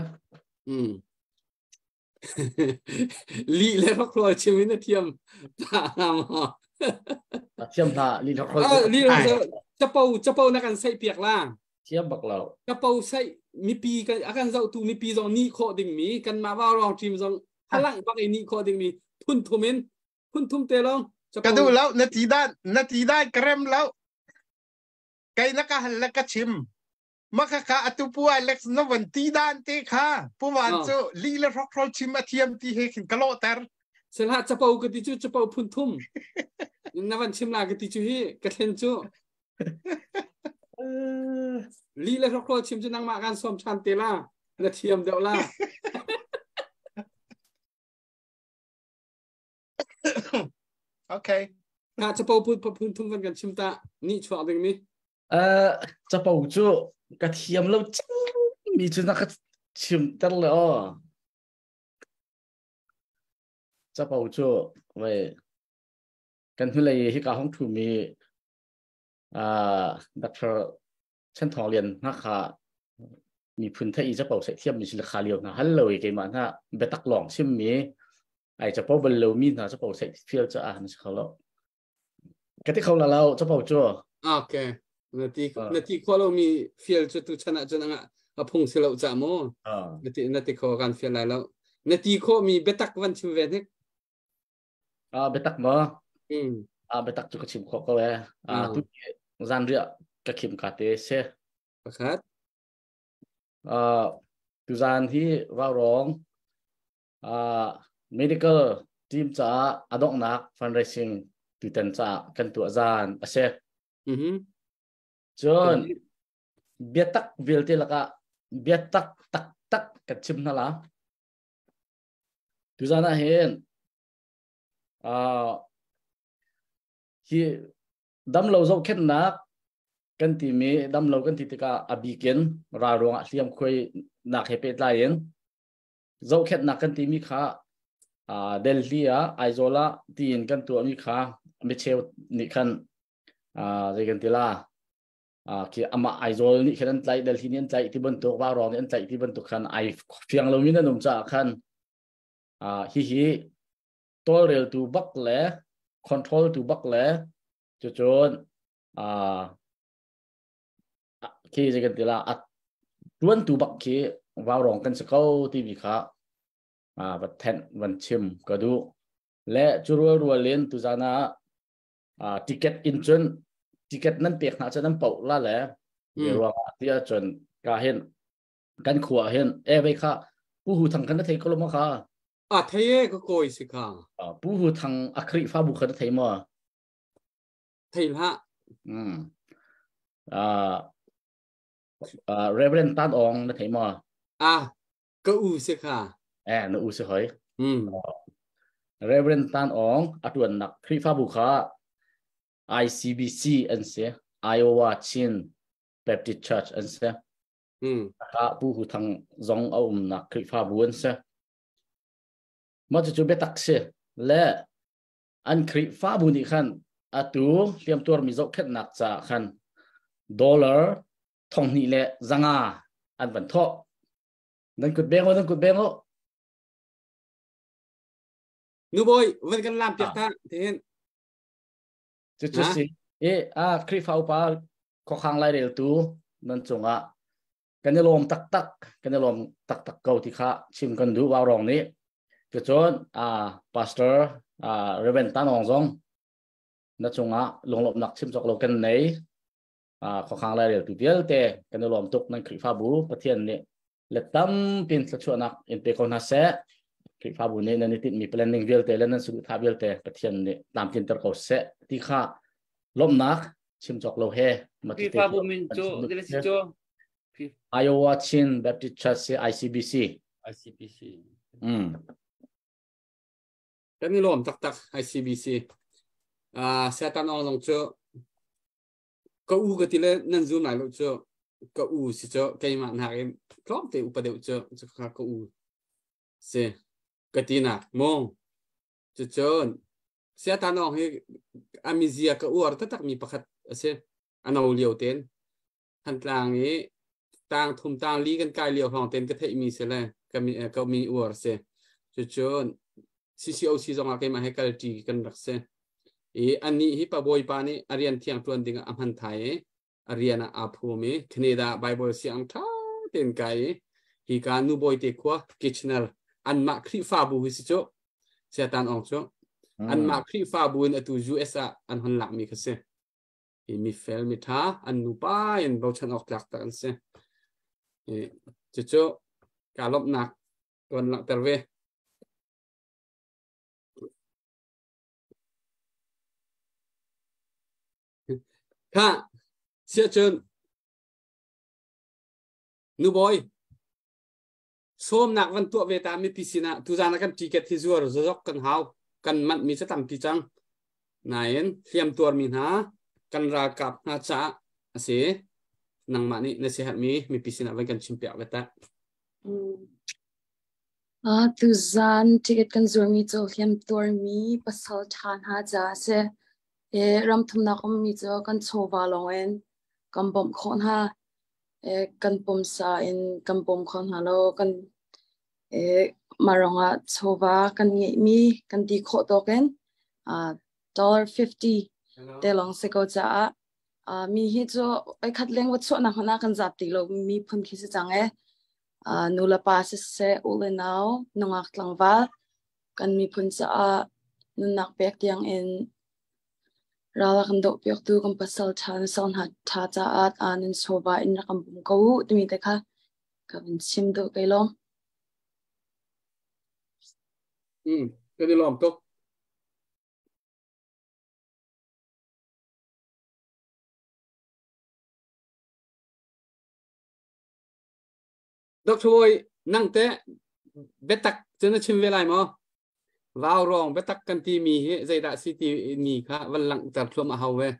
C: lý lẽ rắc rối chỉ mình thiêm ta mà
H: thiêm ta lý rắc rối
C: lý rắc chấp bầu nó cần xây việc là
H: thiêm bạc lầu
C: chấp bầu xây mi pi cái akan dậu tu mi pi dòng ni khó đình mi cần mà vào lòng chim dòng halang bác ấy ni khó đình mi phun thum tê long
F: cái đó lâu nati đan krem lâu cái nó cả hal cái chim makaka atupu Alex no vanti dan te kha puwancho lila rock chima thiam ti he kin kalotar
C: selha chapau ke ti chu chapau phun thum navan chimla ke ti chu hi ka thlen chu lila rock chim chu nang ma gan som chan te la na thiam deu la
F: okay
C: na chapau phun thum van kan chim ta ni chwa ding mi
H: chapau chu cái thiêm lâu mi chú nó cái chìm tắt là chắc bảo chú vậy cái thứ này khi cả không thử mi đặc chân thọ liền nó khá mi phun thấy chắc bảo sẽ thiêm mi chỉ là khá liều na hắn lời cái mà ha bé tắc lỏng chim mi ai chắc bảo bên lâu mi na chắc bảo sẽ phiêu cho nó sẽ khó lâu cái thứ không là lâu chắc bảo chú
C: ok nati ko lo mi fiel chu tu chana chana apung se lo cha mo nati ko kan fiel lai lo nati ko mi betak van chim ve nek
H: betak mo betak chu ka chim ko ko le tu zan ria ka khim ka te se
C: pakhat
H: tu zan hi vào rong medical team cha adong nak fundraising tu tan cha kan tu zan ase John, biar tak bilte laka, biar tak kecim nala. Tu sana hen, hi dam lau zau ken nak, kan ti me dam lau kan ti tika abiken rarong asliam koi nak hepet lain. Zau ken nak kan ti mi kha, Delhi Aizola tin kan tu mi kha, mechew ni kan, zai kan ti la. Khi ama Aizol ni khan tlai Delhi ni tlai ti ban to ba rong ni tlai ti ban to khan ai fiang lo min na num cha khan hi tolerate to bak le control to bak le chu chon khi je kan tila at tuan tu bak khi ba rong kan sakau ti bi kha ba then van chim ka du le chu ro len tu jana ticket in chun ticket nan pek na chân pau la le ruang tia chon ka hen kan khua hen e ve kha puhu thang kan thei kolom kha
C: thei ko koi si kha
H: puhu thang akhri fa bu khan thei ma
C: thei la
H: Reverend Tan Ong na thei ma
C: ko u si kha
H: no u se hoi Reverend Tan Ong atuan nak khri fa bu kha ICBC an se Iowa Chin Baptist Church an se ka puhu thang zong nak khri fa bu an se ma chu betak se le an khri fa bu ni khan atu liam tur mi zok khet nak cha khan dollar thong ni le zanga an van tho nan kut bengo
C: nu boy ven kan lam piak ta then
H: chu si khri fa pa ko khang lai rel tu nan chunga kan lom tak ko ti kha chim kan du wa rong ni chu chon pastor Reverend Tan Ong Zong na chunga longlop nak chim chok lo kan nei ko khang lai rel tu bial te kan lom tuk nan khri fa bu pathian ni le tam pin sa chuanak in pe ko na se khri fa bu ne nan ti mi planning vel te le nan su tha vel te pathian ni tam tin ter ko se ti kha lom nak chim chok lo he ma ti
B: khri fa bu min cho de si cho
H: Iowa Chin Baptist Church se ICBC
C: kan ni lom tak ICBC se tan ong long cho ko u ga ti le nan zu nai lo cho ko u si cho kai ma na em klom te u pa de cho kha ko u se ka ti na mong cho se tan ong he amizia ka u ar ta tak mi pakhat se ano liu ten han tlang ni tang thum tang li kan kai liu hong ten ka thei mi se le ka mi u ar se cho CCOC zong a kai ma he kal ti kan rak se ani hi pa boy pa ni arian thiang tuan ding amhan thai ariana aphu me Canada Bible siang tha ten kai hi ka nu boy te khwa kitchener an ma khri fa bu hi si cho setan ong cho an ma khri fa bu in atu US an hon lak mi khase hi mi fel mi tha an nu pa in bo chan ok lak ta an se cho ka lop nak kon lak terveค่ะเสียเชิญนูบอยส้มนักวันตัวเวตามีพิสินะทุจานักันจีเกตที่จัวร์จอกกันหาวกันมันมีจะทำพิจังนายนเทียมตัวมีหากันรากับนาจ้าเสียนังมันนี่ในเสียหัดมีพิสินะไว้กันชิมเปียกเวตา
E: ทุจานจีเกตกันจัวมีโจเทียมตัวมีภาษาทานหาจ้าเสียรำทุนนักมีเจอกันโชว์บาลงเองกันบ่มคนฮะกันบ่มสาอินกันบ่มคนฮะแล้วกันมารองโชว์บากันมีกันดีโคตกัน$50แต่ลองเสกจ้ามีฮิโจไอ้ขัดเลี้ยงวัดส่วนนักนักกันจับตีเรามีพันคิดจังนูละปาเสอุเลนาวน้องอักลังวัดกันมีพันจ้านุนักเปียกยังเองเราลังดอกเปียกดูกันภาษาชาญสอนหัดท่าจะอ่านโซบะอินรักบุมกูตัวมีแต่ค่ะกับชิมดูไปลอง
C: ก็ได้ลองตุกดอกช่วยนั่งเตะเบ็ดตักจนชิมเวลามั้งว้าวรองไปตักกันที่มีใจดาซิตี้นี่ค่ะวันหลังจัดรวมเอาเว้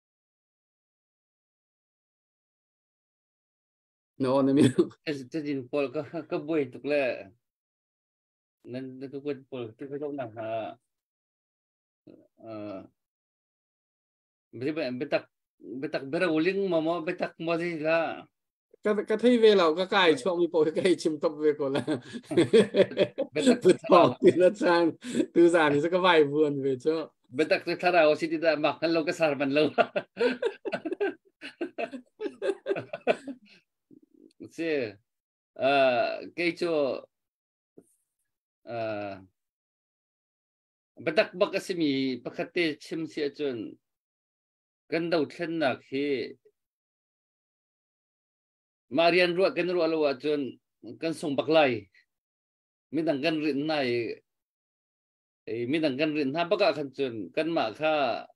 C: โน่นนี่
B: จะดินปอลก็บ่อยตุกเลยนั่นก็เป็นปอลที่เขาต้องนั่งหาไม่ใช่ไปตักเบราอุลิงมาไปตักมาสิค่ะ
C: ก็ที่เวลาก็ใกล้ช่วงมีโปรใกล้ชิมตบเวก่อนแล้วพุทธบอกที่ละจานตูจานนี่สักก็ไหวเพื่อนเวช่ว
B: เบตักจะทาราโอสิติดามักกันเราก็สารมันเราเสียเกย์ชัวเบตักบักสิมีปกติชิมเสียจนกันดาวเช่นนักที่มาเรียนรู้กันรู้อะไรว่าจนกันส่งบักไล mi dang kan rin nai mi dang kan rin ha baka khan chun kan ma kha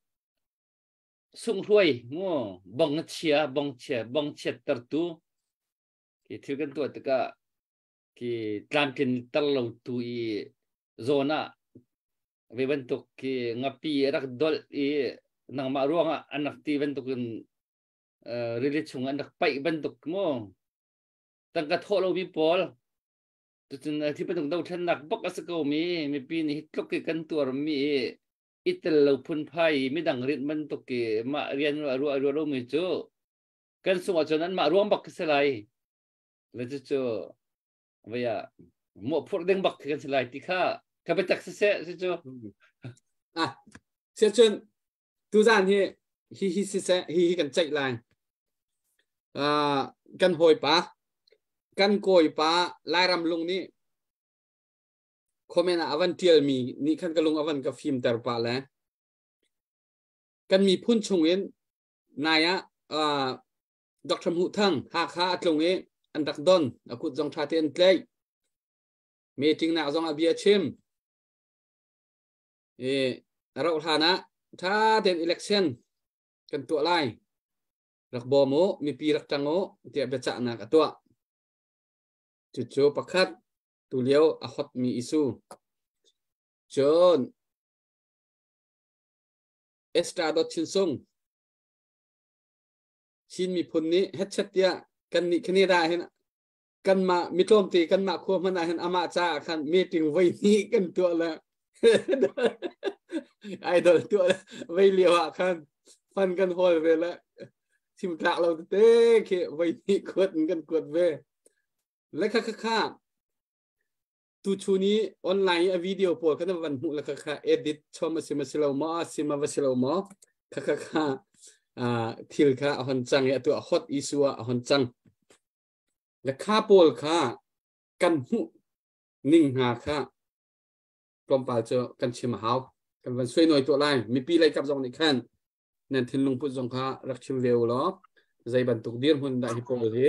B: sung ruai ngo bong chia tar tu ki thil kan tu ta ki tlam kin tar lo tu I zona ve ban tok ki ngapi rak dol I nang ma ruanga anak ti ban tok rili chung anak pai ban tok mo tang ka tholo mi pol tu chun thi ban tok dau than nak bak asako mi pi ni hitlok ki kan tur mi itel lo phun phai mi dang rit man tok ki ma rian ru mi chu kan sunga chon an ma ruang bak selai le chu vaya mo phur deng bak kan selai ti kha ka be tak se chu
C: se chun tu zan hi se hi kan chai lai kan hoi pa kan koi pa lai ram lung ni comment avan tiel mi ni kan kalung avan ka film tar pa la kan mi phun chung in naya Dr. Mu Thang ha kha atlung e an dak don akut jong tha ten tlei meeting na jong abia chim ro thana tha ten election kan tu lai rak bo mo mi pi rak tango ti be cha na ka to chu pakhat tu leo a hot mi isu chon extra dot chin sung chin mi phun ni headset ya kan ni khani da hen kan ma mi tom ti kan ma kho man hen ama cha khan meeting vai ni kan to la idol to vai liwa khan fan kan hol ve la sim tra lo te ke vai ni khot kan khot ve la kha tu chu ni online a video pol kan van hu la kha edit choma silo ma sima vasilo ma kha thil kha hon chang ya tu hot issue hon chang la kha pol kha kan hu ning ha kha pom pal cho kan chim hau kan van soi noi to lai mi pi lai kap jong ni khan nen thin lung pu jong kha rak chim veo lo zai ban tuk dir hun da hi pol he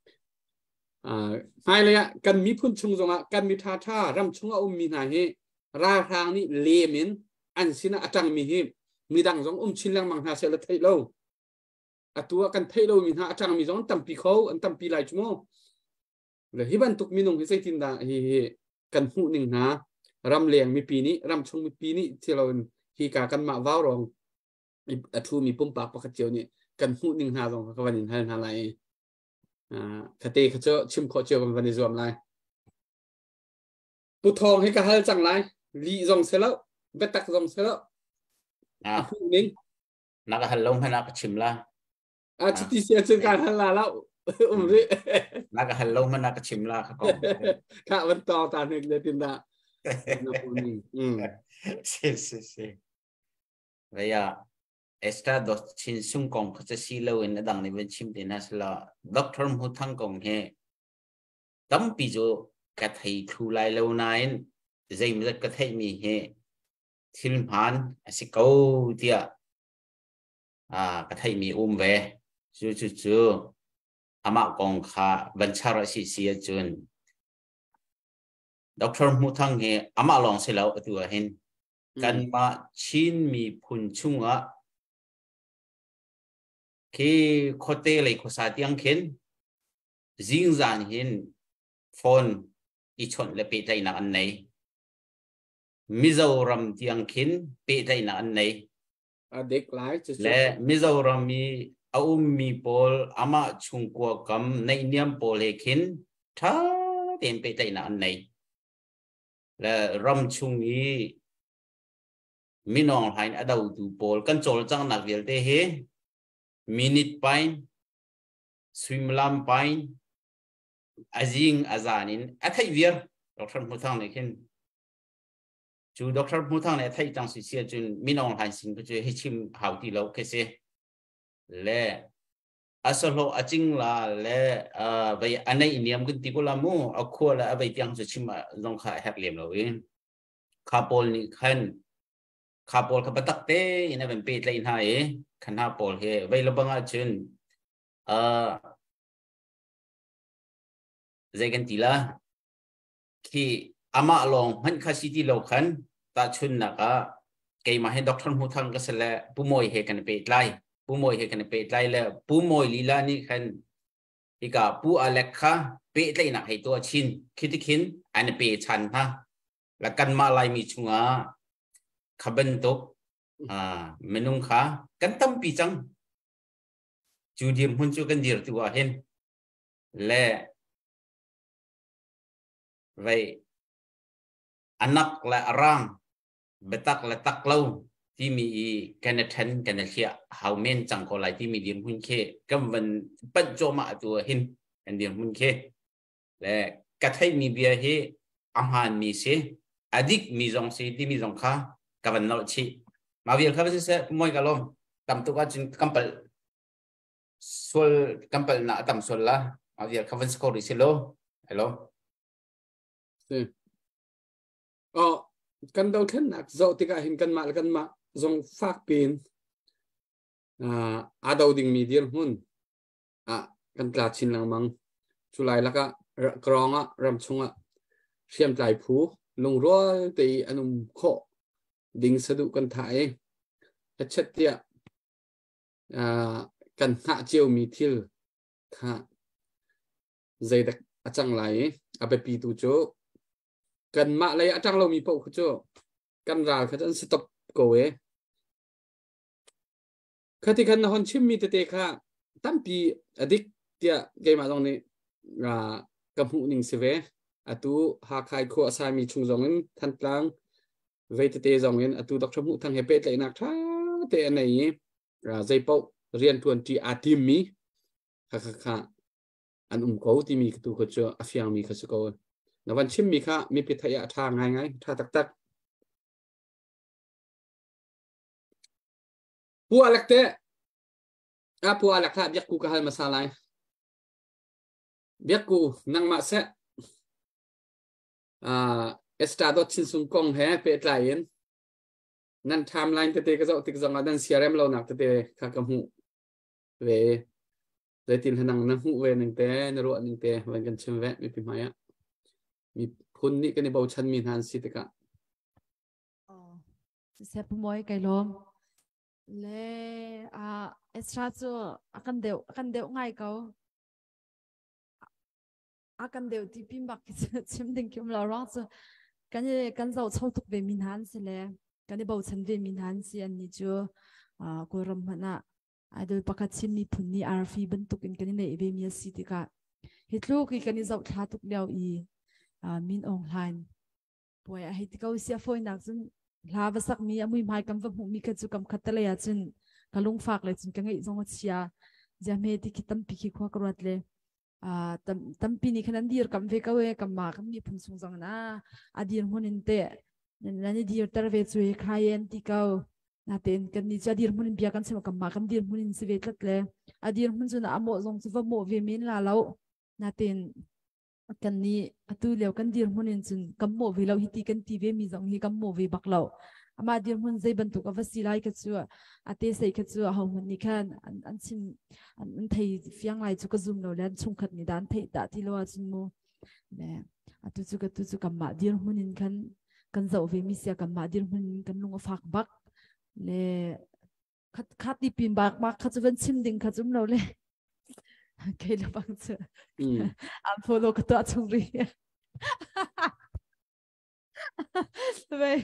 C: hai le kan mi phun chung jonga kan mi tha ram chunga mi na he ra rang ni le min an sina atang mi hi mi dang jong chin lang mang ha se la thai lo atua kan thai lo mi ha atang mi jong tam pi kho an tam pi lai chmo le hi ban tuk mi nong hi sai tin da hi kan hu ning na ram leng mi pi ni ram chung mi pi ni thilon hi ka kan ma waw rong athu mi pum pa pakhat cheu ni kan hu ning ha jong ka wanin ha lai kate khacho chim kho cheu ban ni zom lai pu thong he ka hal chang lai li jong se lo betak jong se lo hu ning
G: na ka hal long hana ka chim la
C: ti sia chu ka hal la lo ri
G: na ka hal long hana ka chim la ka ko
C: ka ban to ta nek de tin da
G: sí vaya esta dos chin sung kong kha si lo in dang ni ben chim tin asla Dr. Mu Thang kong he tam pi jo ka thai thu lai lo nain zai mi ka thai mi he thil phan asi ko tia ka thai mi ve chu ama kong kha ban chara si chun Dr. Mu Thang he ama long se lo atu hin kan ma chin mi phun chunga khi khote lai khosa tiang khen jing zan hin phone I chon le pe tai na an nei Mizoram tiang khin pe tai na an nei
C: dek lai
G: le Mizoram mi mi pol ama chung kwa kam nei niam pol he khin tha ten pe tai na an nei le ram chung ni minong hain adau tu pol kan chol chang nak vel te he minute pain swimlam pain azing azanin athai vir Dr. Mu Thang ne khin chu Dr. Mu Thang ne thai chang si sia chun minong hain sing chu he chim hau ti lo ke se le asalo aching la le vai anai niam kin ti ko la mu akho la vai tiang chu chim jong kha hak lem lo in khapol ni khan khapol kha patak te ina ben pe tlein ha e khana pol he vai lo banga chun zai kan tila ki ama long han kha city lo khan ta chun na ka ke ma he doctor mu thang ka sele pumoi he kan pe tlai pumoi he kan pe tlai le pumoi lila ni khan ika pu alekha pe tlai na he to chin khitikin an pe chan ha la kan ma lai mi chunga khaban to menung kha kan tam pi chang chu dim hun chu kan dir tu a hen le vậy anak la arang betak la tak lâu thì mi cái thân cái kia hậu men chẳng có lại thì mi điểm hun khe cầm vấn bắt cho mà tu hin cái điểm hun khe le cái thấy mi bia he amhan mi se adik mi jong se thì mi jong kha cái vấn nội chi mà việc kha se moi cái lom tam tu ka chin kampal sol kampal na tam sol la mà việc kha vấn score se lo hello
C: kan dau then nak zo tika hin kan ma zong fak pin dau ding medium hun kan tla chin lang mang chulai laka kronga ram chunga siam tlai phu lung ro te anum kho ding sadu kan thai chat tia kan ha chiu mi thil kha zai dak achang lai ape pi tu cho cần mạ lấy ở trong lâu mi bộ cho cần ra cái chân stop cổ ấy khi thì cần hòn chim mi tê kha tam pi adik tia cái mà dòng này là cầm hũ ninh se về tu ha khai khua sai mi chung dòng ấy thanh lang về tê dòng ấy tu đọc trong hũ thằng hẹp lại nạc tha tê này là dây bộ riêng tuần chỉ tim mi kha anh cố tim mi tu cho afiang mi khơi câu nó vẫn chim mi kha mi pít thaya thang ngay tha tak pu alak te pu alak tha biak ku ka hal masalai biak ku nang ma se estado chin sung kong he pe tlaien nan timeline te ka zo tik zong adan crm lo nak te kha kam hu ve de tin hanang na hu ve ning te na ro ning te wan kan chim ve mi pi maya mi phun ni cái bầu chân mình han si tất cả
D: sẽ bù mồi cái lom le extra cho akan deu ngay câu akan deu thì pin bạc chim đinh kim lao rong cho cái dầu châu tục về mình han si le cái bầu chân về mình han si anh ni cho cô ram hana adoi pakat chim mi phun ni rf ban tukin cái này về mi si tất cả hitlu cái dầu thà tục leo i min online boy a hit ko sia foi nak chun lava sak mi amui mai kam va mi ka chu kam khatale ya chun kalung fak le chun ka ngai zong chia jame ti kitam pi ki khwa karwat le tam pi ni khanan dir kam ve ka we kam ma kam mi phun sung jang na adir munin te nani dir tar ve chu khayen ti ka na ten kan ni cha dir munin bia kan se kam ma kam dir munin se ve tlat le adir mun chun amo zong chu va mo ve min la lo na ten kan ni atu leo kan dir munin chun kam mo ve lo hiti kan ti ve mi jong hi kam mo ve bak lo ama dir mun zai ban tu ka vasilai ka chu ate sei ka chu ho mun ni khan an chin an thei fiang lai chu ka zum lo lan chung khat ni dan thei ta ti lo chun mo ne atu chu kam ma dir munin kan zo ve mi sia kam ma dir mun kan lunga fak bak le khat ti pin bak mak khat chu van chim ding khat zum lo le cái là bằng sự anh follow cái tọa chung ri vậy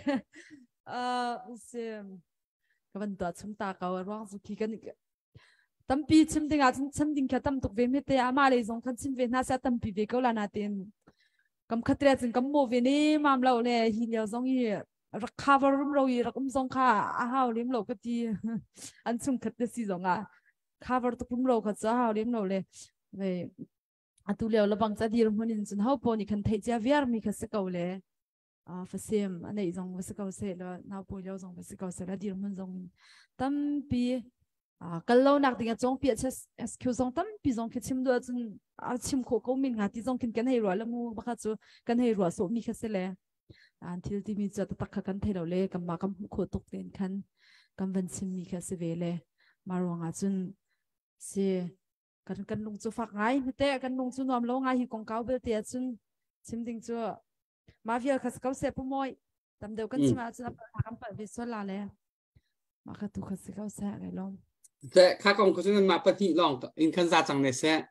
D: xem cái vấn đề chúng ta có rong su khi cái tâm pi chim đinh chim đinh cái tâm tục về miệt à mà lấy dòng khăn chim về na sẽ tâm pi về câu là na tiền cầm khát ra chừng cầm mồ về ní mam lâu nè hi nhiều dòng gì recover room lâu gì cũng dòng kha hao liếm lâu cái gì anh chung khát cái gì dòng cover to pum lo kha cha ha lem lo le ve atu le la bang cha dir munin chun ho po ni khan thei cha viar mi kha se ko le fa sem anei jong se ko se la na po lo jong se ko se la dir mun jong tam pi kal lo nak tinga chong pi cha sq jong tam pi jong ke chim do chun chim kho ko min nga ti jong kin kan hei ro la mu ba kha chu kan hei ro so mi kha se le an thil ti mi cha ta kha kan thei lo le kam ma kam kho tok ten khan kam van chim mi kha se ve le marwanga chun se kan lung chu fak ngai te kan lung chu nom lo ngai hi kong kau bel te chun chim ding chu มาเวียคัสเขาเสียผู้มวยตำเดียวกันใช่ไหมจะนับคำเปิดวิสุทธ์ลาเลยมาคัตุคัสเขาเสียไงลง
C: แต่ข้ากองเขาจะนั่นมาปฏิลองอินคันซาจังในเสีย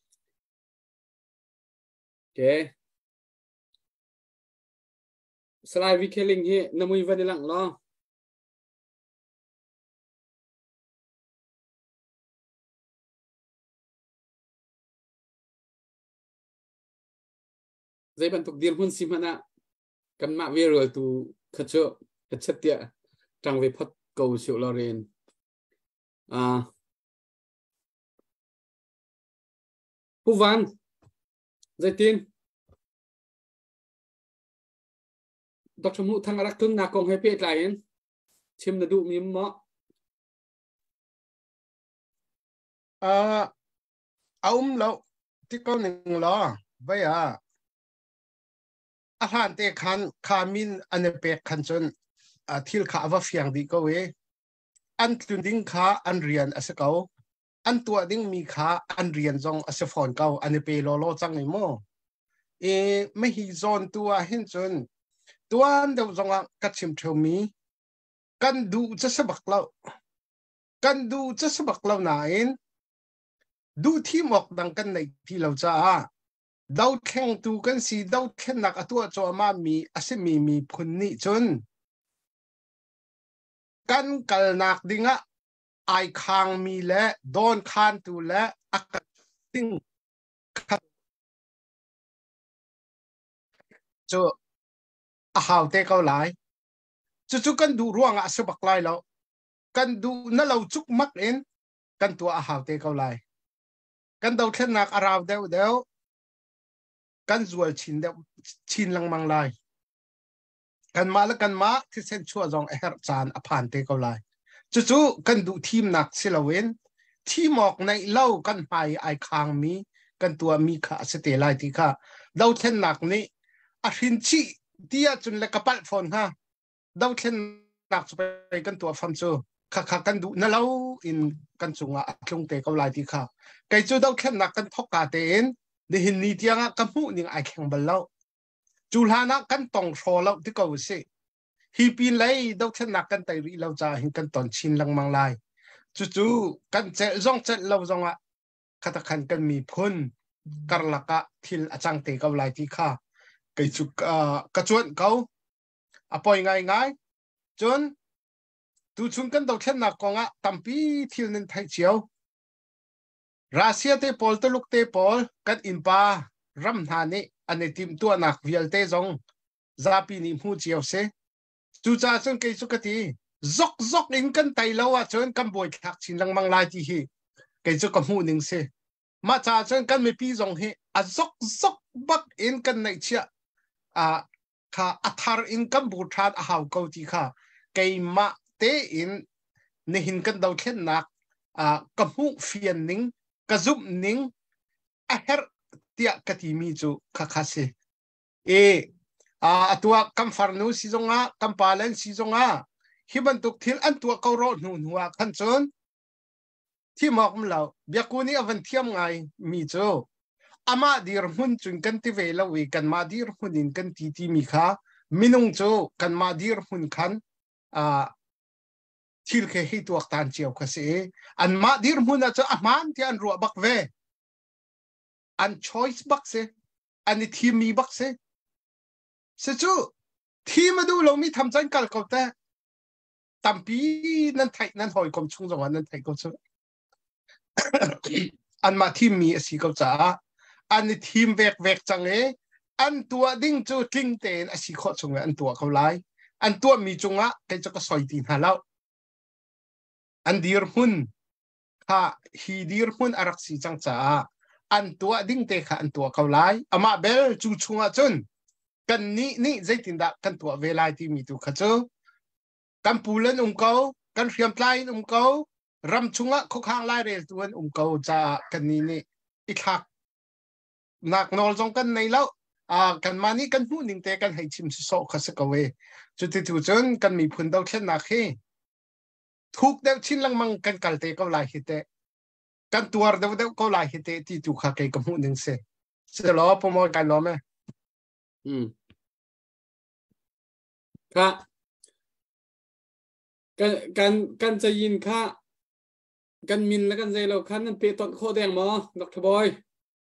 C: โอเคสไลด์วิเคลิงที่น้ำมือวันนี้หลังล้อใจบรรทุกเดียร์หุ่นสิมันนะกันมาเวรเลยตูขจรขจรเตียจังเวพัดเกาเสียวลอเรนผู้วันใจตีนดอกชมพูทางรักทุ่งนากองให้เพียรไหลชิมนาดูมีมะ
F: เอาแล้วที่เขาหนึ่งล้อไว้อาหารเตะขันขามินอันเปกขันจนที่ขาว่าเฟียงดีก็เวอันตุนดิ้งขาอันเรียนอาศัยเก่าอันตัวดิ้งมีขาอันเรียนจงอาศัยฝนเก่าอันเปโลโลจังไงมั่วไม่ฮิจอนตัวเห็นจนตัวอันเดียวจงกัดชิมเทมีกันดูจะสบักเรากันดูจะสบักเราไหนดูที่หมอกดังกันในที่เราจะดาวแข่งตูกันสิดาวแข่งนักตัวจอมามีอาศัยมีพุนนี่จนกันกัลนักดิ่งไอคางมีและโดนคานตูและอักดิ่งจะหาวเตะเขาไหลจู่ๆกันดูร่วงอาศัยบักไลแล้วกันดูนั่นเราจุกมักเองกันตัวหาวเตะเขาไหลกันดาวแข่งนักอาราวเดียวกันจวลชินเดียวชินลังมังไลกันมาแล้วกันมาที่เส้นชั่วจงเอร์จานอภันเตกเอาไลจู่ๆกันดูทีมหนักสิลาเวนที่หมอกในเล่ากันไปไอคางมีกันตัวมีขาสเตลายที่ข้าดาวเช่นหนักนี้อาหินชีเดียจนเล็กกระปัดฝนฮะดาวเช่นหนักไปกันตัวฟัมโซข้ากันดูนั่นเล่าอินกันสูงอ่ะคงเตกเอาไลที่ข้าไก่จู่ดาวเช่นหนักกันทอกกาเตนในหินนี้ที่ยังกันหูนิ่งไอแข็งบัลเล่าจุลานักกันตองโชว์เราที่เขาเสียฮีปีนเลยดาวเช่นนักกันไตรีเราจะเห็นกันตอนชินลังมังลายจู่ๆกันเจจงเจเราจงอ่ะขัดขันกันมีพ้นกระลักะทิลอาจังเตกเอาไลที่ข้าไก่จุกระจวนเขาอภัยง่ายจนตูชุนกันดาวเช่นนักกองอ่ะตั้มปีทิลนั้นไทยเชียวรัสเซียเตปอลตลุกเตปอลกันอินปารำธานีอันนี้ทีมตัวนักวิลเตจงซาปีนิมูเจียวเซจู่จ้าจนเกยสุกตีซอกอินกันไตเลวจนกันบวยขักชินลังมังลายที่เฮเกยสุกมูหนึ่งเซมาจ้าจนกันไม่ปีจงเฮซอกบักอินกันในเชียข้าอัธารอินกันบูทานหาวเกาที่ข้าเกยมาเตอินในหินกันดาวเช่นนักกับหูเฟียนนิงกระซุบนิงเฮร์เตียกติมีจูข้าเสตัวคำฟาร์นูซิจงคำปาเลนซิจงฮิบันตุกทิลอันตัวเขาโรดนูหัวขันจนที่มอกมเหล่าเบียกูนี่อวันเทียมไงมีจูอามาดีร์มุนจุนกันที่เวลาวีกันมาดีร์มุนินกันที่มีข้ามินุงจูกันมาดีร์มุนขันที่เคยให้ตัวตันเจียวกันเสียอันมาดีร์มุนอาจจะอามันที่อันรัวบักเวอัน choice บักเสอันนี้ทีมมีบักเสจู่ทีมมาดูเรามีทำใจกันก็แต่ตั้มปีนั้นไทยนั้นหอยกลมชุ่งจังหวะนั้นไทยก็จะอันมาทีมมีสิก็จะอันนี้ทีมแวกจังอันตัวดิ้งจูดิ้งเตนสิข้อชงอันตัวเขาไล่อันตัวมีจงแกจะก็สอยตีนหาเราอันดีร์หุ่นค่ะฮีดีร์หุ่นอารักสีจังจ้าอันตัวดิ้งเตะค่ะอันตัวเขาไล่อามาเบลจูชงจนกันนี่ใจตินดากันตัวเวลาที่มีตัวขจรกันปูเลนเขากันเรียมไลน์เขารำชงเขาข้างไล่เรตัวเขาจะกันนี่อีกหักหนักนอลจงกันในแล้วกันมานี่กันหูนิ่งเตะกันให้ชิมโซขัสกเวจุดที่ถูกจนกันมีพื้นดาวเช่นนักเฮทุกเดวชินลังมังกันกัลเตะเขาไล่ฮิตเตกันตัวเดวเขาไล่ฮิตเตที่ถูกหักเกยกับหูนิ่งเสร็จล้อพอมองกันล้อไหม
C: ค่ะกันจะยินค่ะกันมินแล้วกันใจเราคันนั่นเปต้นโคแดงหมอดรบอย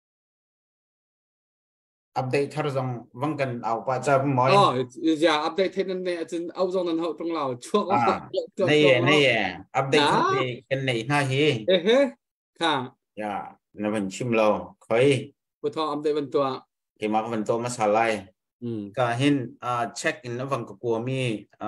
G: อัปเดตทาร์จงวังกันเอาป่าจะหมอย
C: อย่าอัปเดตเท่นั้นเนี่ยจะเอาตรงนั้นเขาตรงเราช่วง
G: นี่อัปเดตกันในหน้าฮี
C: ค่ะ
G: อย่าในวันชิมเราคอย
C: ผู้ทออัปเดตวันตัว
G: ที่มาวันตัวมาสลายก็เห็นเช็คอินแล้วฟังกับกัวมี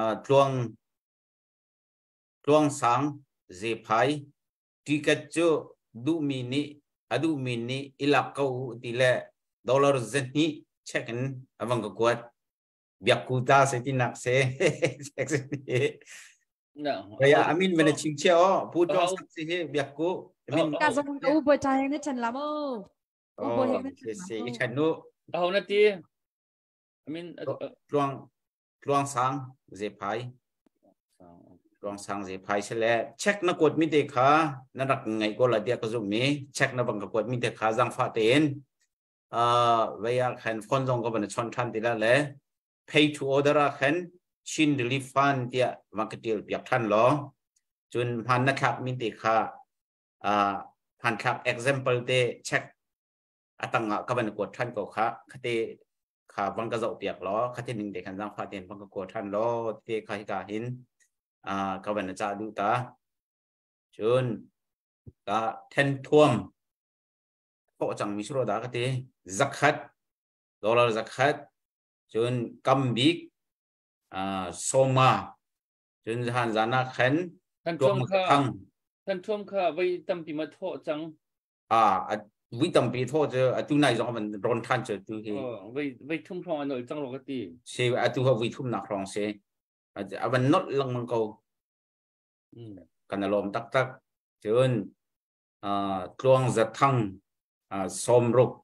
G: ช่วงสังเจ็บหายที่กัจจุดูมินิอิลักเขาที่เล่$เซนนี่เช็คอินฟังกับกัวเบียกูตาเสตินักเสเช็คสิเฮ้ยอามินมันชิงเชียวพูดตรงสักสิเบียกูอามิน
D: การส่งอุบใจนี่ฉันละมั้ง
G: อุบใจสิฉันนู้
B: เอาหน้าที่อามิน
G: ช่วงสังเจ็บหายรองสังเสียภัยเฉลี่ยเช็คนักกฎมิเตขานั่นรักไงก็ละเดียกจุ่มนี้เช็คนักบังกฎมิเตขาจังฟ้าเต็นเวียแขนฟอนจงก็เป็นชนทันทีละเลย pay to order แขนชิน relief fund เดียวันกติลเปียกทันล้อจนพันนักขับมิเตขาพันขับ example เตเช็คตั้งก็เป็นกฎทันก็ค่ะคติขาบังกระจกเปียกล้อคติหนึ่งเด็กขันจังฟ้าเต็นบังกฎทันล้อเตขาฮิกาหินก็เป็นจ่าดูตาจนก็เทนท่วมพอจังมีสุรดาก็ตีzakat $zakatจนกัมบิกโซมาจนหันจานักเห็น
B: ท่านท่วมค่ะไว้ตั้มปีมาโทษจัง
G: วิตั้มปีโทษเจอตัวไหนจังมันร้อนทันเจอตัวที่
B: ไว้ทุ่มทองอันหน่อยจังหรอกตี
G: เสียตัววิทุ่มหนักรองเสียวันนดลังมังโกกันอารมณ์ตักจนกลวงจะทั้งสมรุก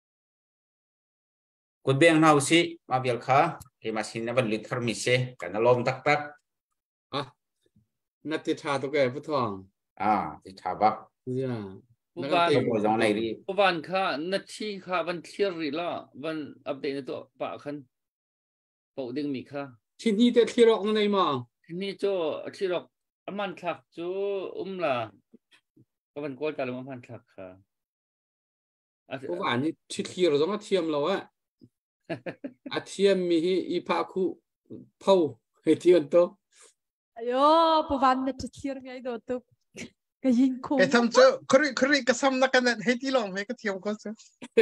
G: กุดเบียงนาสิมาเบียลค่ะที่มาสินนับลิทร์มิเซกันอารมณ์ตัก
C: นัดติชาตัวแกผู้ทอง
G: ติชาบัก
B: ผู้บ้านค่ะนัดที่ค่ะวันเที่ยรีละวันอัปเดตในตัวปะคันปกดึงมีค่ะ
C: ที่นี่แต่ที่รอกนั่นเองมั้ง
B: ที่นี่จ้ที่รอกมันทักจูล่ะก็มันก็จะลงมันทักค่ะ
C: ผู้บ้านนี่ที่เราต้องเทียมเราอะเทียมมีอีพาคุเผาให้เทียนโต
D: โย่ผู้บ้านเนี่ยจะเทียมไงโดดตุ๊กก็ยิงคุ้ม
F: ทำเจ้าครีก็ซ้ำนักกันให้ที่ลองไม่ก็เทียมก็เจ้า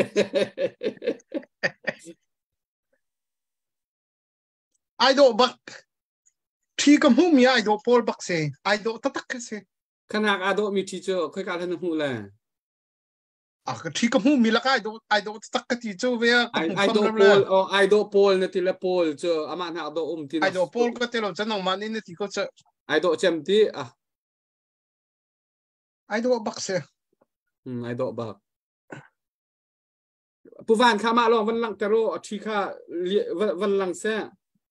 F: ไอโดบักที่กำหูมีไอโดโพลบักเซไอโดตักเซ
C: ขนาดไอโดมีที่เจ้าค่อยการทำหูเลย
F: ก็ที่กำหูมีละก็ไอโดตักที่เจ้าเวีย
C: ไอโดโพลไอโดโพลเนี่ยที่ละโพลเจ้าอามันหาโดที่
F: ไอโดโพลก็ที่เราจะน้องมันนี่ที่ก็จะ
C: ไอโดเจมที่
F: ไอโดบักเซ
C: ไอโดบักผู้ฟังข้ามาลองวันหลังกระโรที่ข้าวันหลังเสีย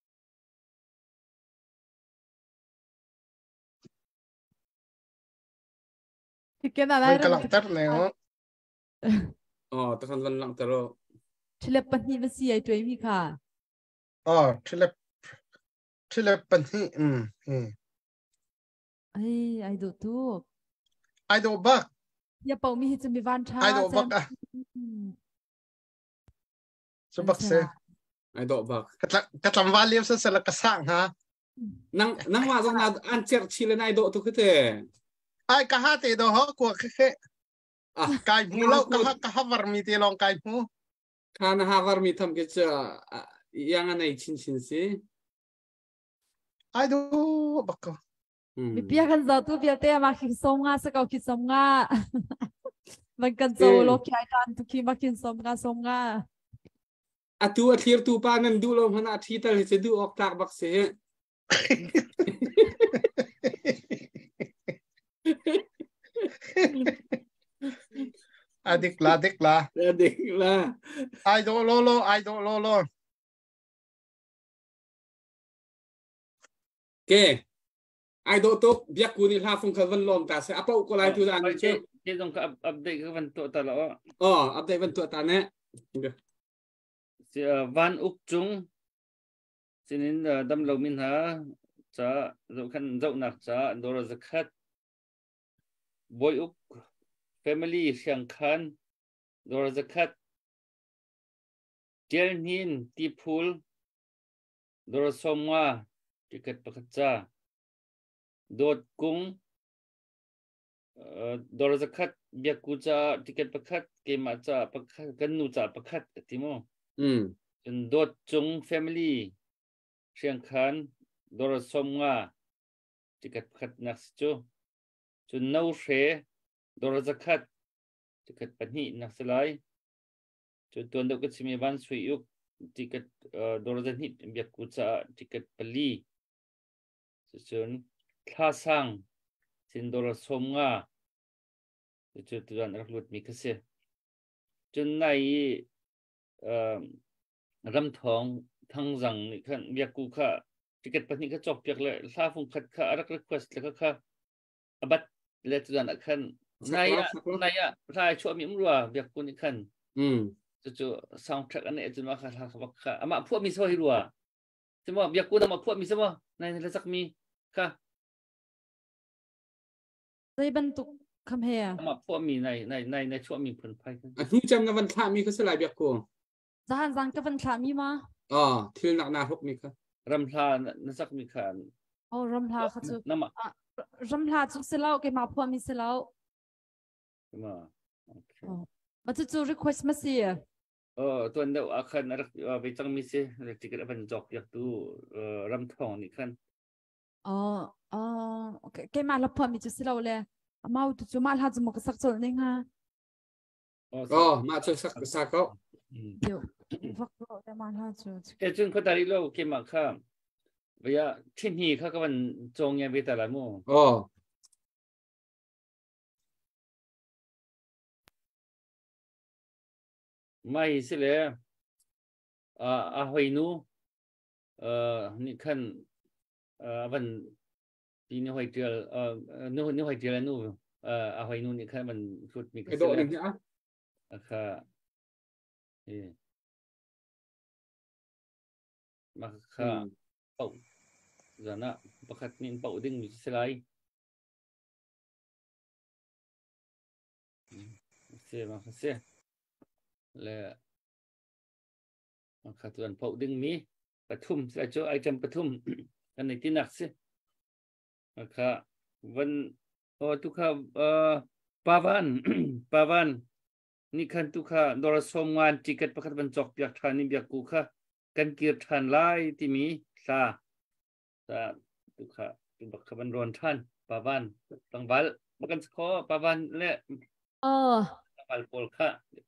D: ที่เกิดอะไร
F: กำลังตัดแล้ว
C: ตะกันวันหลังตะโร
D: ที่เล็บปันนี่มันเสียตัวมีค่ะ
F: ที่เล็บปันนี่
D: ไอโดทุก
F: ไอโดบัก
D: อย่าเป่ามีจะมีวันชา
F: ไอโดบักจะบักเซ
C: ไอโดบัก
F: กระทำว่าเลี้ยวเสร็จแล้วก็สร้างฮะ
C: นั่งว่าจะนาอันเจ็บชีเลยไอโดทุกที
F: ไอ้กะฮะเตโดฮะกว่าแค่กายหูแล้วกะฮะวาร์มีเตลองกายหู
C: ข้านะฮะวาร์มีทำกิจยังไงชินสิ
F: ไอ้ดูบักก็
D: มีเปียกันจะตัวเปียเตะมาคิดสมงาสกาวคิดสมงามันกันจะโลกใหญ่กันทุกทีมาคิดสมงา
C: ตัวเทียร์ตัวปานันดูลมขนาดที่ตลอดจะดูออกจากบักเส
F: เด็กละไอโดโล
C: เกไอโดตุกเบียกูนี่ลาฟงคันวันลมแต่เสียapaอุกลายทุกอันเช่
B: ที่ต้องอัปเดตวันตัวตลอด
C: อัปเดตวันตัวตาเนี่ย
B: วันอุกจุง cho nên đâm lâu mình hả cha dẫu khăn dẫu nạc cha đồ là zakat boy uk family siang khan đồ là zakat tiel nin ti phul đồ là somwa ticket pakat cha dot kung đồ là zakat biak ku cha ticket pakat ke ma cha pakat kan nu cha pakat timo dot chung family siang khan đồ là somwa ticket pakat nak chu chun nau she đồ là zakat ticket pani nak selai chun tuan do kat simi ban sui uk ticket đồ là zanhit biak ku cha ticket pali chun thasang sin đồ là somwa chun tuan raklut mi kase chun nai ram thong thang rang ni khan biak ku kha ticket pani ka chok piak le sa phung khat kha rak request le kha abat le tuan khan naya sai chua mi mrua biak ku ni khan chu soundtrack ane chun ma kha kha ama phu mi so hi ruwa chimo biak ku na ma phu mi so nai le sak mi kha
D: dei ban tuk kham he
B: ama phu mi nai chua mi phun phai
C: nu cham na van tha mi ka selai biak ku
D: zan ka van tha mi ma
C: thil nak na hok mi kha
B: ram tha na sak mi khan
D: ram tha kha chu
B: nama
D: ram tha chu selau ke ma phu mi selau
B: ma okay
D: ma chu request ma si
B: tuan do akhan rak be chang mi se ticket ban jok yak tu ram thong ni khan
D: okay ke ma la phu mi chu selau le mau tu chu ma la chu mo ka sak chol ning ha
C: ma chu sak ko
D: yo vak lo de ma la chu
B: ke chun ko tari lo ke ma kha baya thin hi kha ka ban chong ya be ta la mo mai se le a hoinu ni khan ban ti ni hoi tel ni hoi tel nu a hoinu ni khan ban khut mi ka
C: do ni a
B: kha ma kha pau zana pakhat nin pau ding mi selai se ma se le kha tuan pau ding mi pathum sa cho item pathum kan ni tinak se kha van tu kha pavan ni khan tu kha dor somwan ticket pakhat ban chok piak thani biak ku kha kan kir than lai ti mi sa tu kha tu bak khaban ron than pavan tangbal makan kho pavan le tangbal pol kha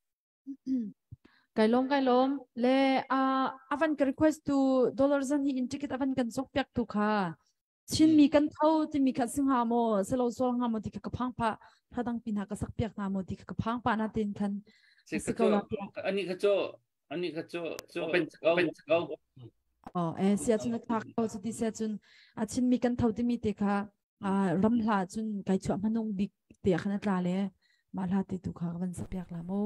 D: kai lom le avan ka request to dollars an hi in ticket avan kan sok piak tu kha chin mi kan thau ti mi kha sing ha mo selo so ha mo ti ka phang pa thadang pin ha ka sak piak na mo ti ka phang pa na tin khan
B: sikala ani kha cho open go
D: sia chun thak ko chu ti sia chun chin mi kan thau ti mi te kha ram hla chun kai chu manung dik te khana tla le ma hla ti tu kha van sa piak la mo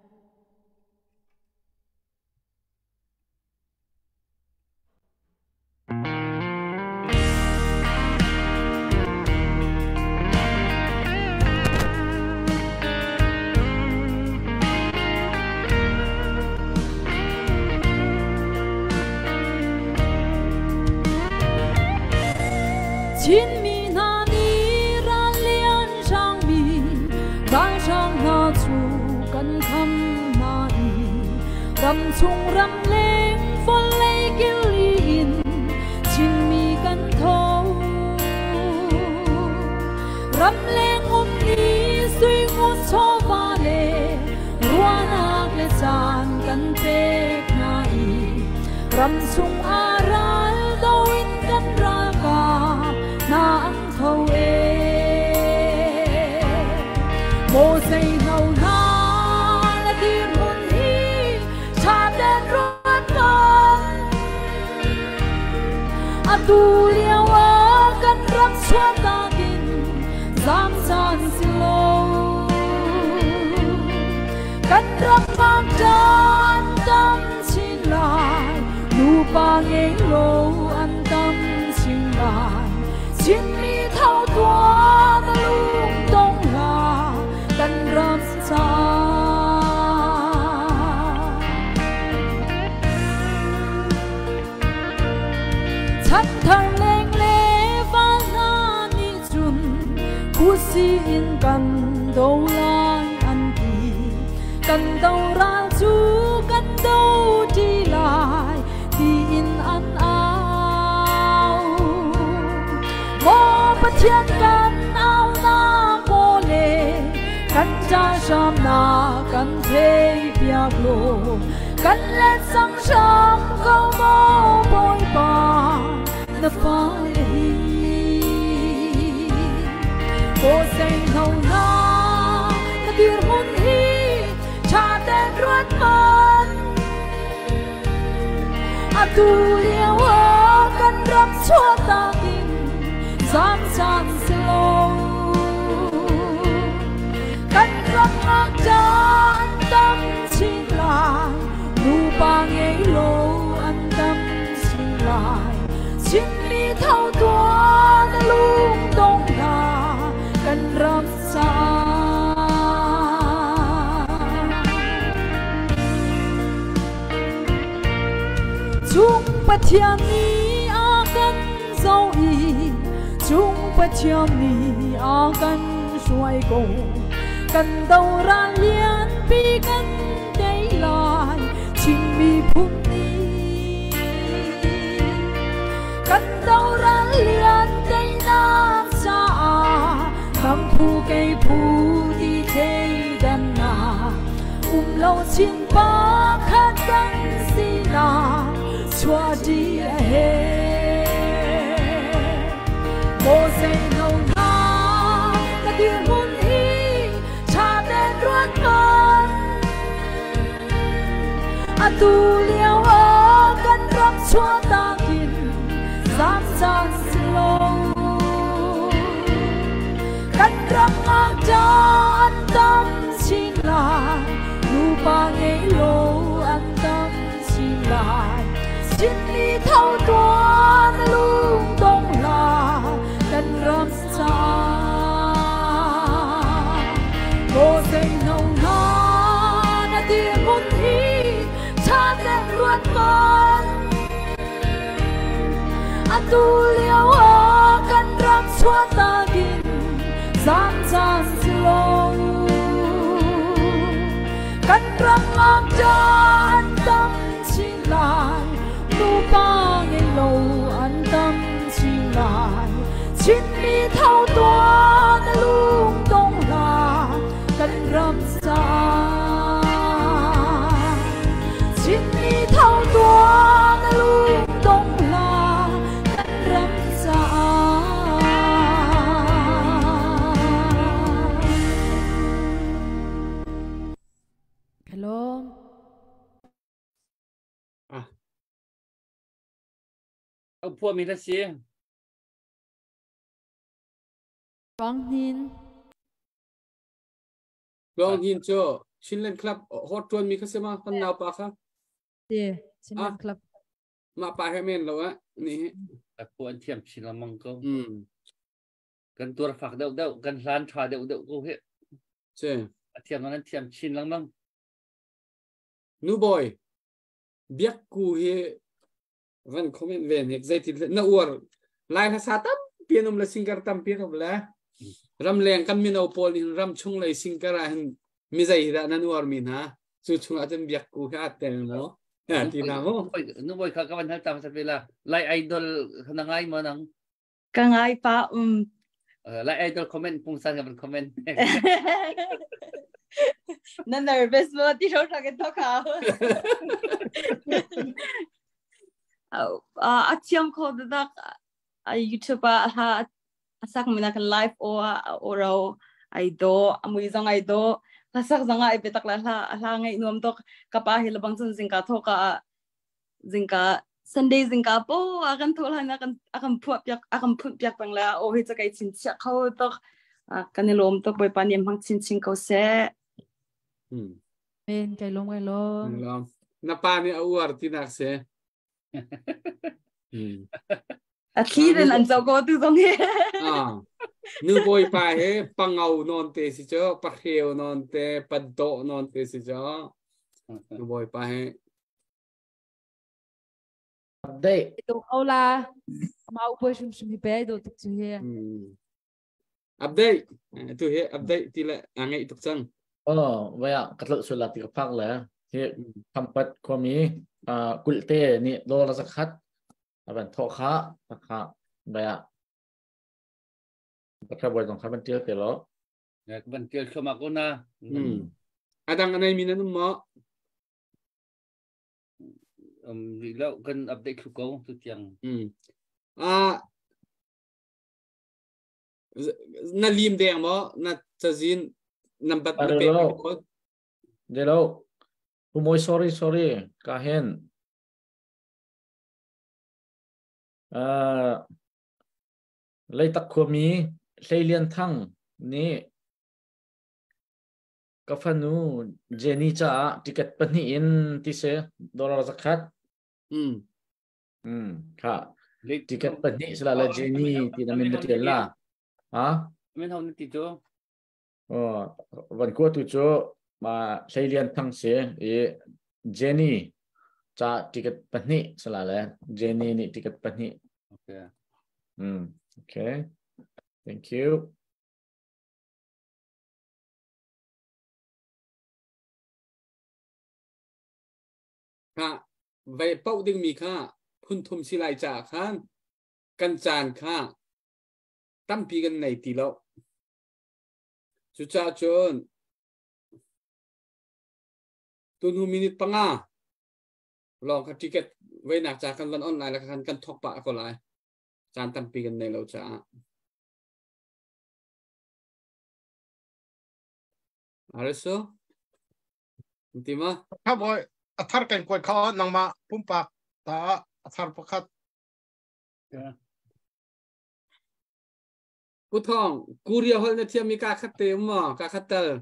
A: Chin mi na ni ran lian sang mi rang sang na chu kan kham na ni ram chung ram leng fol lei kil in chin mi kan tho ram leng ni sui ngon cho va le ruanak le chan kan pe na i ram chung aral do in kan ra ka nang thâu mô say hầu na là tim hồn hi cha đen ruột con tu liao kan ram xóa ta tin giam san slow kan ram mang tan tâm xin lại nu
D: ba nghe lô an tâm xin lại xin mi thâu tua ta lung tung là cần râm xa thân thân lên lê và na ni chun cu si in cần đâu lại ăn đi cần đâu ra chú cần đâu đi lại đi in ăn áo mô bất thiên cần áo na cô lê cần cha sam na cần thế biạc lô cần lên sang sam câu mô bôi bà na phai cô say hầu na na dir hun hi cha tên ruột man a tu liao a cần rắm xóa ta kinh giam san slow cần rắm ngạc cha tâm xin lại nu ba nghe lô an tâm xin lại xin mi thâu tua na lung tung là cần rắm xa chúng bất thiam ni a cần dâu y chúng bất thiam ni a cần xoay cổ cần đầu ra liên bi cần đây lại chim mi phun ni cần đầu ra liên đây na sa cầm phu cây phu đi thế đàn na lâu xin ba khát cần xin na xóa đi hết cô say nâu na ta tiếng hôn hi cha tên ruột man a tu liao a cần rắm xóa ta kinh giam san slow cần rắm ngạc cha an tâm xin lại nu ba nghe lô an tâm xin lại xin mi thâu tua na lung tung là cần rắm xa cô say nâu na tiếng hôn hi cha tên ruột man a tu liao a cần rắm xóa ta kinh giam san slow cần rắm ngạc cha an tâm xin lại nu ba nghe lâu an tâm xin lại xin mi thâu tua na lung tung là cần rắm xa xin mi thâu tua na lung tung là cần rắm xa hello
B: ông pua mình là gì
D: Quang Hin
C: cho Chinlen Club hot tuần mi kasi ma kan nào pa ka
D: Chinlen Club
C: ma pa hemen lo á ni
B: pua anh thiam chỉ là mong câu cần tua phạc đậu đậu cần lan trà đậu đậu câu hết
C: chứ
B: thiam nó thiam chín lắm mong
C: nu boy biếc cu he van comment ven exactly na uar lai ha satam pianom la singar tam pianom la ram leng kan min au pol in ram chung lai singara han mi zai da na uar min ha chu chung atem biak ku ha ten no ti na mo
B: nu boy ka ka van ha tam sa pela lai idol na ngai mo nang
E: ka ngai pa
B: lai idol comment pung san ka comment
E: na nervous mo ti ro ta ke to ka atiam ko da YouTube ha asak mina kan live o ai do amui zang ai do asak zanga ai betak la ngai nuam to kapa hilabang sun zingka thoka zingka Sunday zingka po akan thola na akan phut piak bangla o hi chakai chin cha kho to kanilom to boy panim hang chin ko se
D: bên cái lom
C: na pa ni awar tinak se
E: khi đến ăn dầu có từ dòng hết
C: nữ bồi pa he pangau non te si cho pakheo non te paddo non te si cho nữ bồi pa he
H: update
D: đồ âu la mau bơi sum bé đồ tục chú he
C: update tu he update ti la angai tuk chang
H: vậy ạ cắt lợn xuân là tiệc phác là thì thăm bát qua mi cụt tê nị đô là rất khát bạn thọ khá vậy ạ các bạn còn khá bên tiêu tiền đó
B: bên kia không mặc na
C: adang anai minan mo
B: vì lâu cần update khu câu thực chẳng
C: na lim deng mo na chazin number
H: de lo môi sorry cả hen lấy tắc khua mi lấy liên thăng ni cái phần nu Jenny cha ticket bên hi in tí xe dollar zakat ha ticket bên hi là Jenny thì nằm bên tiền là hả
B: mình không tin chỗ
H: vẫn qua tu chỗ mà lấy liên thăng xe Jenny cha ticket bên hi là Jenny ni ticket bên hi
B: okay
H: okay thank you
C: vậy bao đinh mi kha phun thum si lại trả khan căn tràn kha tâm pi gần này tỷ lệ chú cha chôn tuần hôm minute panga lòng cái ticket vậy nạp trả căn lần online là căn thọc bạ còn lại tràn tâm pi gần này lâu trả 알았어? Intima?
F: Kaboy, athar kan koy kha nangma pumpak ta athar pakhat.
C: Puthong, Korea hol na thiam mi ka khate mo, ka khatal.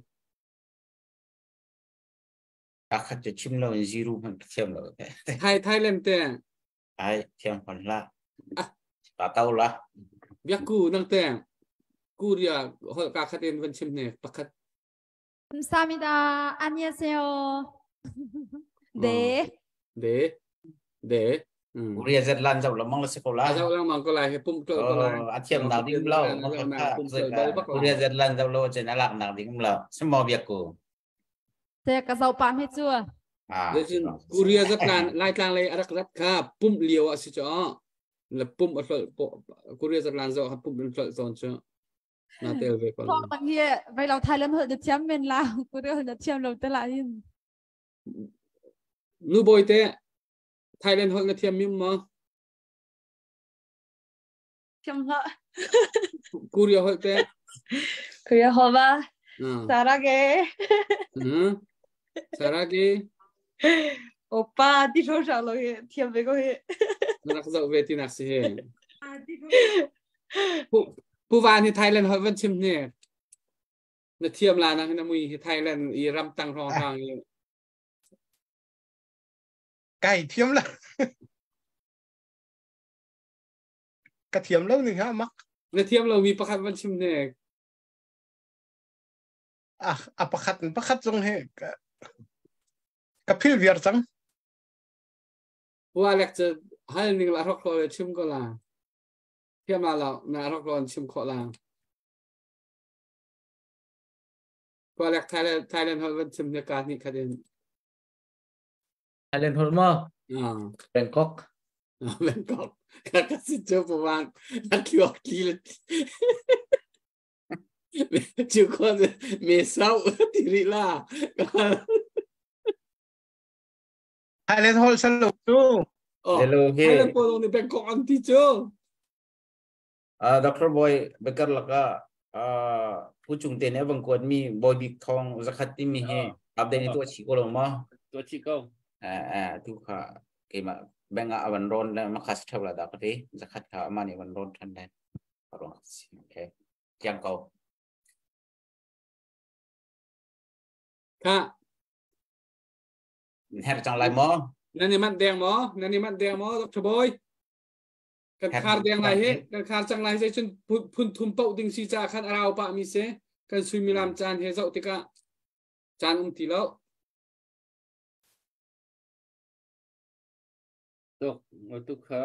G: Ka khat chim lo zero man thiam lo.
C: Thailand te.
G: Ai thiam hon la. Ta tau la.
C: Biaku nang te. Korea hol ka khaten van chim ne pakhat.
D: 감사합니다. 안녕하세요. 네.
C: 네.
G: Korea rất lan rộng là mong là sẽ có lá.
C: Rộng là mong có lại cái pump trội có lại.
G: Anh chị em nào đi cũng lâu. Korea rất lan rộng lâu trên là nào đi cũng lâu. Xem mò việc của.
D: Thế cả giàu bán hết chưa?
C: Korea rất lan lại lang lại rất khá pump liều ở chỗ là pump ở Korea rất lan rộng pump lên trội rồi chứ. Nó tiêu về còn.
D: Thôi bằng gì vậy là Thailand hơi được chém bên Lào, Korea hơi được chém lâu tới lại in.
C: Nu boy te Thailand hol na thiam mim mo.
E: Chăm họ.
C: Korea hol te.
E: Korea hol ba. Sarage.
C: Sarage.
E: Oppa đi đâu sao rồi thiam về coi.
C: Nó dậu về thì nạc gì hè. Pu van thì Thailand hol vẫn chim nè. Nó thiam là nó mùi Thailand y ram tăng rong rang.
F: Cái thiêm là cái thiêm lâu nữa hả mắc
C: cái thiêm lâu vì pakhat vẫn chim nè
F: pakhat giống he cái phil việt chẳng
C: qua lecture hai mình là học rồi chim có là thiêm là học rồi chim có là qua lecture Thailand họ vẫn chim nè cả những cái đến
H: Thailand hol mo Bangkok
C: Bangkok kakak si coba bang aku wakil cukup mesau diri lah
F: Thailand hol selalu tu
C: Thailand pun di Bangkok anti jo
G: Dr. Boy bekar laka pucung tene bangkuat mi boy big thong zakat mi he update itu chỉ có mà
B: tôi chỉ câu
G: tu kha cái mà bên ngã văn ron là mà khát theo là đặc thế zakat kha mà này văn ron thân này rồi ok chẳng câu
C: ha
G: hết chẳng lại mò
C: นั่นนี่มันแดงหมอนั่นนี่มันแดงหมอดอกบอยกันคาร์แดงไรเฮกันคาร์จังไรเซจนพุ่นทุ่มเป้าดิ่งซีจ่าขันเราปะมีเสกันซุยมิลามจานเฮเจ้าติกะจานตีแล้ว
B: ตกตุกขา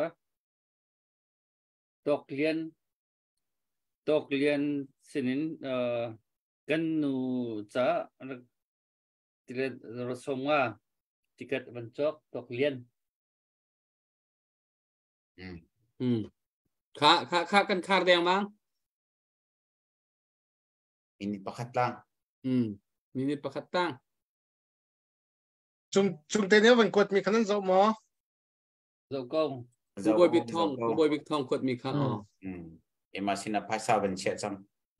B: ตกเรียนสินินกันนูจ้าที่เราส่งว่าติเกตบรรจบตกเรียน
C: ค่ากันคาร์แดงมั้ง
G: มินิประคัตตัง
C: มินิประคัตตัง
F: จุ่มเตเนี่ยวันกดมีขนาดเจ้าหมอ
B: เจ้ากง
C: บอยบิ๊กทองกดมีค่า
G: เอ็มมาสินาภาษาเป็นเชียจัง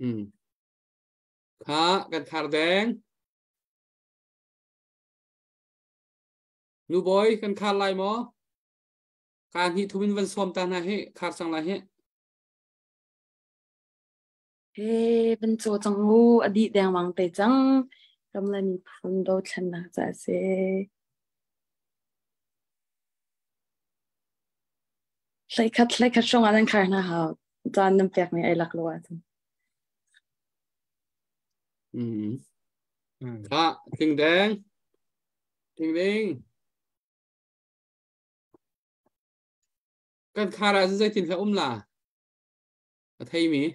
C: ค่ากันคาร์แดงนูบอยกันคาร์ไลหมอการฮิทุบินวันสวมตาหน้าเฮคาร์สังไลเฮ
E: เป็นโจจังงูอดีตแดงวังเตจังกำลังมีพุ่นโดดชนะจะเสใส่คัดช่องอันนั้นค่ะนะคะจานน้ำเปียกไม่ไอหลักลัวจัง
C: ทิงแดงกันคาราจะตินแค่ล่ะไทยมี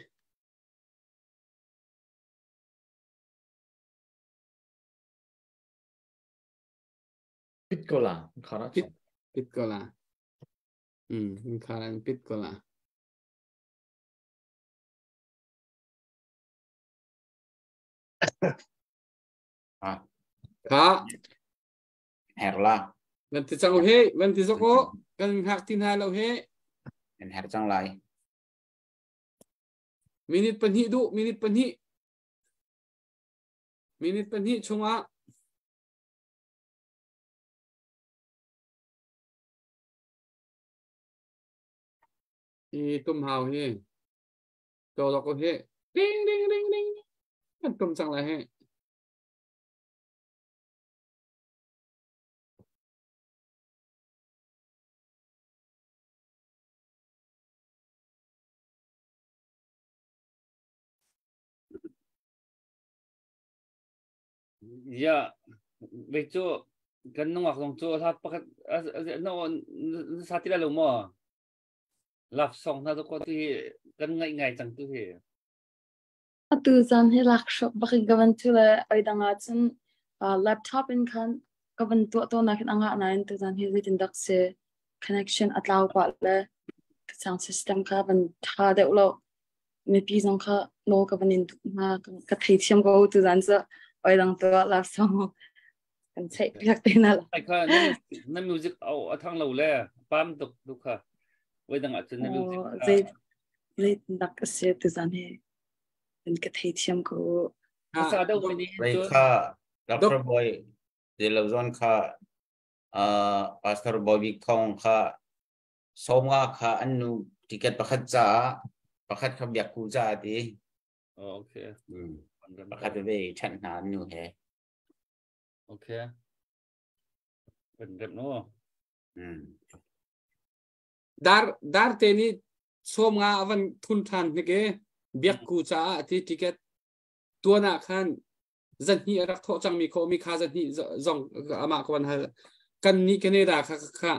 H: ปิดก็ล่ะคารา
C: ปิดก็ล่ะคาราปิดก็ล่ะค่ะ
G: แฮร์ล่ะ
C: วันที่จังเฮวันที่สักก็กันหักทิ้งหายเราเฮ
G: เป็นแฮร์จังไร
C: มินิปัญหิดูมินิปัญหิชงอ่ะตุ้มหาวเฮโตเราก็เฮดิ้งมันตุ้มจังไรเฮ
B: อย่าไปโจกันน้องของโจถ้าปกติน้องสัตย์ที่เราหมอรับส่งถ้าทุกคนที่กันง่ายจังตัวเหร
E: อตัวจันให้ลักชอบบักกันวันที่ละไอ้ดังอาจารย์แล็ปท็อปเป็นคันกันวันตัวนักอังกฤษนั่นตัวจันให้ดินดักเซ connection อัตลาวกว่าเลยทาง system ค่ะมันถ้าเดี๋ยวเราไม่พิจารณาโน้กันวันนี้มากับที่เชื่อมกับตัวจันจะไอ้ดังตัวรับส่งกันใช้เรียกเป็นอะไร
B: ไอ้ค่ะนั่นมิวสิกเอาทางเราเลยปั๊มตุกค่ะไว้ดังอาจจะนั่นมิวสิก
E: เลยนักเสียตัวจันให้เป็นกับที่เชื่อมกับ
B: ภาษาเดิมไม่ดี
G: เลยค่ะดร.บอยเดลซอนค่ะพาสเตอร์บอยบิ๊กทองค่ะสมว่าค่ะอันนู้ติเกตประคัตจ้าประคัตขบยักกูจ้าดี
B: โอเค
G: ประคัตไปชั้นหาหนูแฮ
B: โอเคเป็นเรียบโน่
C: ดาร์เตนี่สมงาวันทุนทันนี่เกเบียกกูจ้าที่ติเกตตัวนักขันจันนี่รักทอจังมีโคมีข้าจันนี่จงอามาควันฮะกันนี่กันนี่ด่าค่ะ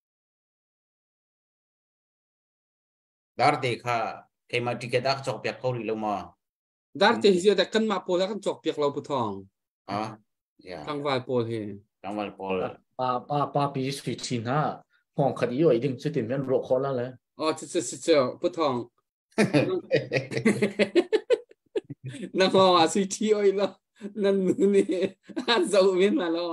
G: ดาร์เตค่ะเคมาติเกตอักจอกเปียกเขาหรือลงมา
C: ดาร์เตฮิเซียแต่กันมาโพลแล้วกันจอกเปียกเราปุทองทางวาลโพลเฮ
G: ทางวาลโพล
H: ป้าปีสุดชินฮะห้องคดีอยู่ดิ่งสุดที่มันโรคคนละเลย
C: อ๋อเจ้าปุทองนั่งห้องสุดที่อ้อยแล้วนั่นนี่อันจะอุ้มมาแล้ว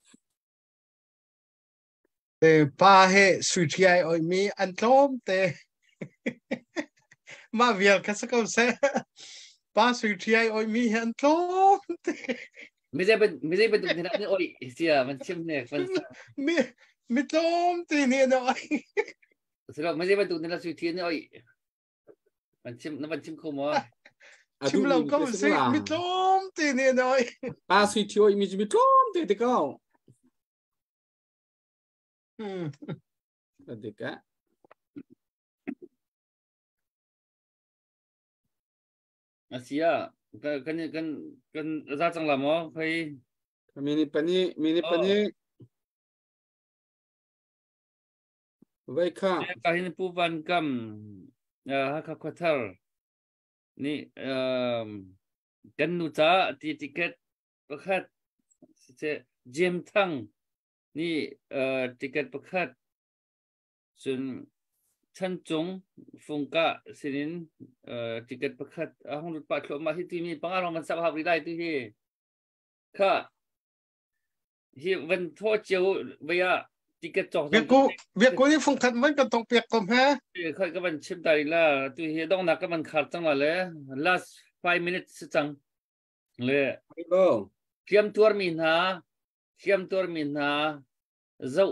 F: ป้าเฮสุดที่อ้อยมีอันโตมเตมาเวียลกันสักคนเซ่ป้าสุดที่อ้อยมีอันโตมเต
B: ไม่ใช่เป็นตัวที่นั่นโอ้ยเสียมันชิมเนี่ย
F: ไม่โตมเตเนี่ยน้อย
B: สำหรับไม่ใช่เป็นตัวที่นั่นสุดที่เนี่ยโอ้ยมันชิมคุ้มวะ
F: ชิมเราก็เสียไม่โตมเตเนี่ยน้อย
C: ป้าสุดที่อ้อยมีไม่โตมเตเด็กก็ Adika
B: Asia kan ra chang lam mo phai
C: mini pani vai kha
B: ka hin pu ban kam ha kha khathar ni kan nu cha ti ticket pakhat se jem thang ni ticket pakhat sun chan chung phungka sinin ticket pakhat hong lut pa thlo ma hi ti mi pangarong man sab habri dai tu hi kha hi van tho chiu baya ticket chok
F: việc cô đi phong khăn vẫn cần tổng việc cùng ha
B: khơi các bạn chim tài là tu hi dong na các bạn khát chang là le last 5 minutes chang le khiam tuar min ha dậu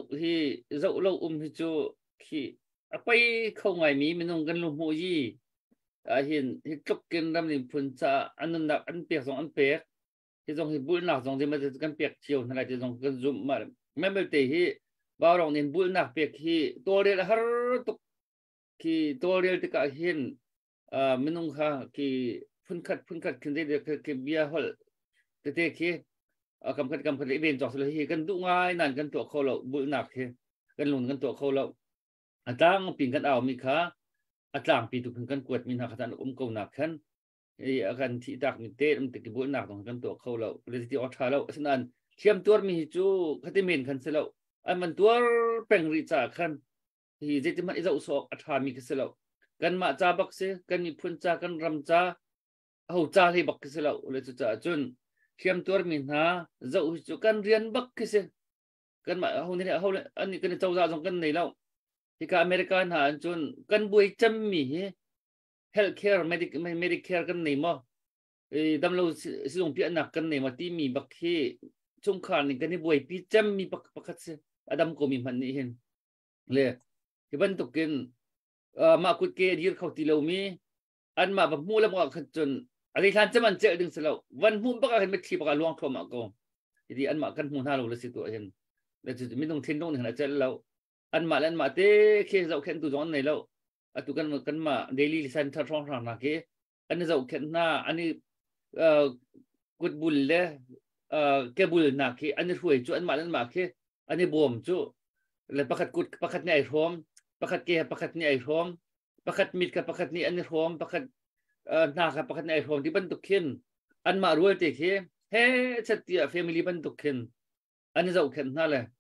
B: lâu hi chu khiไปเข้าไงมีมันต้องกันลงหัวยี่เห็นจบกินดำลิมพุนจะอันนั้นอันเปียกสองอันเปียกที่ต้องเห็นบุญหนักสองที่มันจะกันเปียกเชียวนั่นแหละที่ต้องกันซุ่มมาไม่เป็นแต่ที่บ่าวเราเนี่ยบุญหนักเปียกที่ตัวเรียลฮาร์ตุกที่ตัวเรียลที่ก็เห็นมันต้องค่ะที่พุ่นขัดขึ้นได้เด็กที่เบียร์ฮอลแต่ที่กำคัดอีเวนต์จอกสุดที่กันดุง่ายนั่นกันตัวเขาเราบุญหนักที่กันหลุนกันตัวเขาเราอัตราปีนกันเอามีค่ะอัตราปีตุกกันกวดมีนักขันกหนักขันกันที่ตักมีเตะมันติดบุญหนักตรงกันตัวเขาเราเลยที่ออชาเราฉะนั้นเทียมตัวมีจูขัดเมนขันเสเราอันมันตัวแปลงริจาขันที่เจติมันจะอุศกอัตรามีกันเสเรากันมาจ้าบักเสกันมีพุ่นจ้ากันรำจ้าเอาจ้าให้บักเสเราเลยจะจนเทียมตัวมีนะจะอุศกันเรียนบักเสกันมาเอาเนี่ยเอาอันนี้กันเจ้าจ้าตรงกันในเราที่การอเมริกันหาจนกันบุยจำมี healthcare medicare กันนี่มั้งดำเราส่งพิจารณากันนี่มาที่มีบักเฮช่วงขานี่กันนี่บุยพิจำมีปักขัดเสียอดัมก็มีมันนี่เห็นเลยที่บ้านตุกินมาคุดเกย์ยืดเขาตีเรามีอันมาแบบมูแล้วมาขัดจนอะไรท่านจะมันเจอดึงเสร็จวันหูปักเห็นไม่ทีปักล่วงคลอมก็ที่อันมากันหูหน้าเราเลยสิตัวเห็นแล้วจะไม่ต้องทิ้งตรงไหนเจอเราอันมาเต้เคเราเข็นตัวจอนในเราตุกันมาเดลี่เซนเตอร์ช่องทางนักเกอันนี้เราเข็นหน้าอันนี้กุดบุลเลยแกบุลนักเกอันนี้ช่วยจู่อันมาเกอันนี้บวมจู่แล้วประคัดกุดประคัดนี่ไอ้พร้อมประคัดเกประคัดนี่ไอ้พร้อมประคัดมิดกับประคัดนี่อันนี้พร้อมประคัดหน้ากับประคัดนี่ไอ้พร้อมที่บรรทุกเข็นอันมารวยเตะเกเฮ้ชัดเจนแฟมิลี่บรรทุกเข็นอันนี้เราเข็นหน้าเลย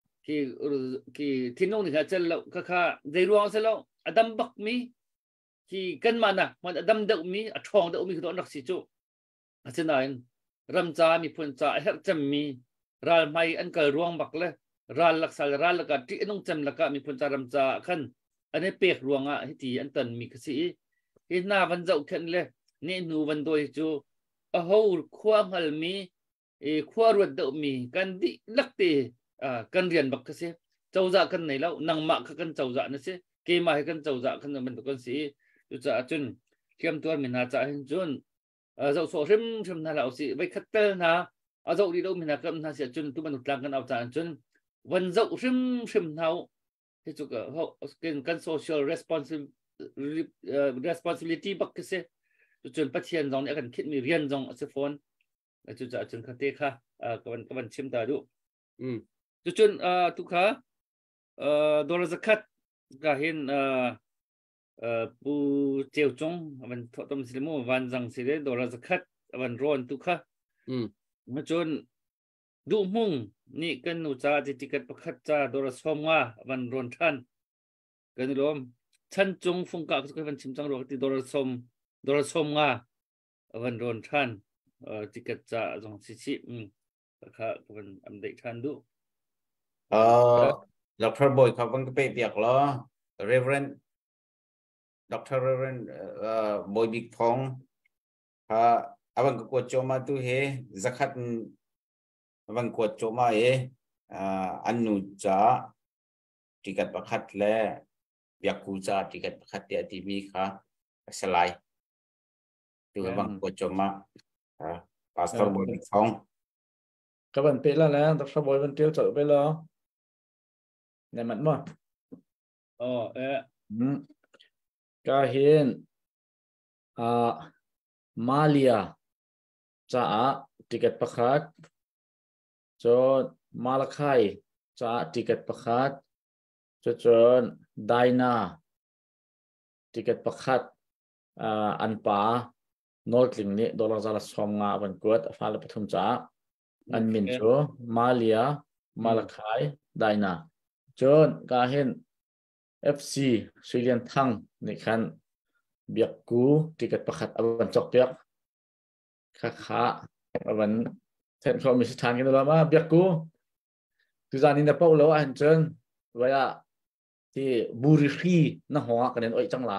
B: ที่น้องนี่ค่ะเจ้าเราค่ะใจร้อนเสร็จแล้วอดัมบักมีที่กันมานะมันอดัมเดามีทองเดามีคือตัวนักสิจูอาจารย์นั่นรำจามีพุ่นจาเฮจำมีรัลไม่อันเกิดร้องบักเลยรัลลักษณะรัลลักษณ์ที่น้องจำลักษณ์มีพุ่นจารำจาขันอันนี้เปียกร้องอ่ะที่อันตันมีกสิที่หน้าวันเจ้าขันเลยนี่นูวันโดยจูโอ้ขวางหัลมีขวารวดเดามีกันดิลักตีกันเรียนบักเสียเจ้าจ่ากันไหนแล้วนางมากันเจ้าจ่านี่สิเกมาให้กันเจ้าจ่ากันมันตุกันสิจุจ่าจนเขียมตัวมินาจ่าเห็นจนเจ้าโซ่ริมนั่นเราสิไปคัดเตอร์นะเจ้าดีเรามินากันน่าเสียจนทุกมันตุกลางกันเอาจ่าจนวันเจ้าริมเราที่จุกเขากัน social responsibility บักเสียจนปัจจัยจงเนี่ยกันคิดมีเรียนจงเสฟอนจุจ่าจนคัดเตะค่ะกันชิมตาดูจนทุกข้าดอลลาร์สักขัดก็เห็นปูเจียวจงมันทำสิ่งมั่ววันจังสิเดดอลลาร์สักขัดวันร้อนทุกข้ามาจนดูมุ่งนี่กันอุจจาระที่กันประคัดจ้าดอลลาร์สองว่าวันร้อนทันกันรวมฉันจงฟงกะก็วันชิมจังโลกที่ดอลลาร์สองว่าวันร้อนทันที่กันจ้าจงสิค่ะวันอันเด็กทันดู
G: Dr. Boy เขาบังคับเปียกล้อ Reverend Dr. Reverend Boy Big Thong abang kuat cuma tu he zakat abang kuat cuma anu ja tiket pakat le biak kuja tiket pakat dia timi kha selai tu abang kuat cuma Pastor Boy Big Thong
H: các bạn biết là Dr. Boy vẫn tiêu trở về lo ในมันมั้งก็เห็นมาเลียจะติเกตประคัดจนมาลาไคจะติเกตประคัดจนไดนาติเกตประคัดอันป่านอร์ลิงนี่ดอลลาร์จะละสองงาวันกวดฟ้าละปฐุมจ้าอันมินโจมาเลียมาลาไคไดนาจนก็เห็น FC สุริยันทังนี่คันเบียกกูติเกตประคัดวันจอกเบียกข้าวันเทนเขามีสถานกันแล้วมาเบียกกูคือจานินเดปเอาแล้วอันเจนเวลาที่บูริชีน่าหัวกันเนี่ยโอ้ยจังหล่ะ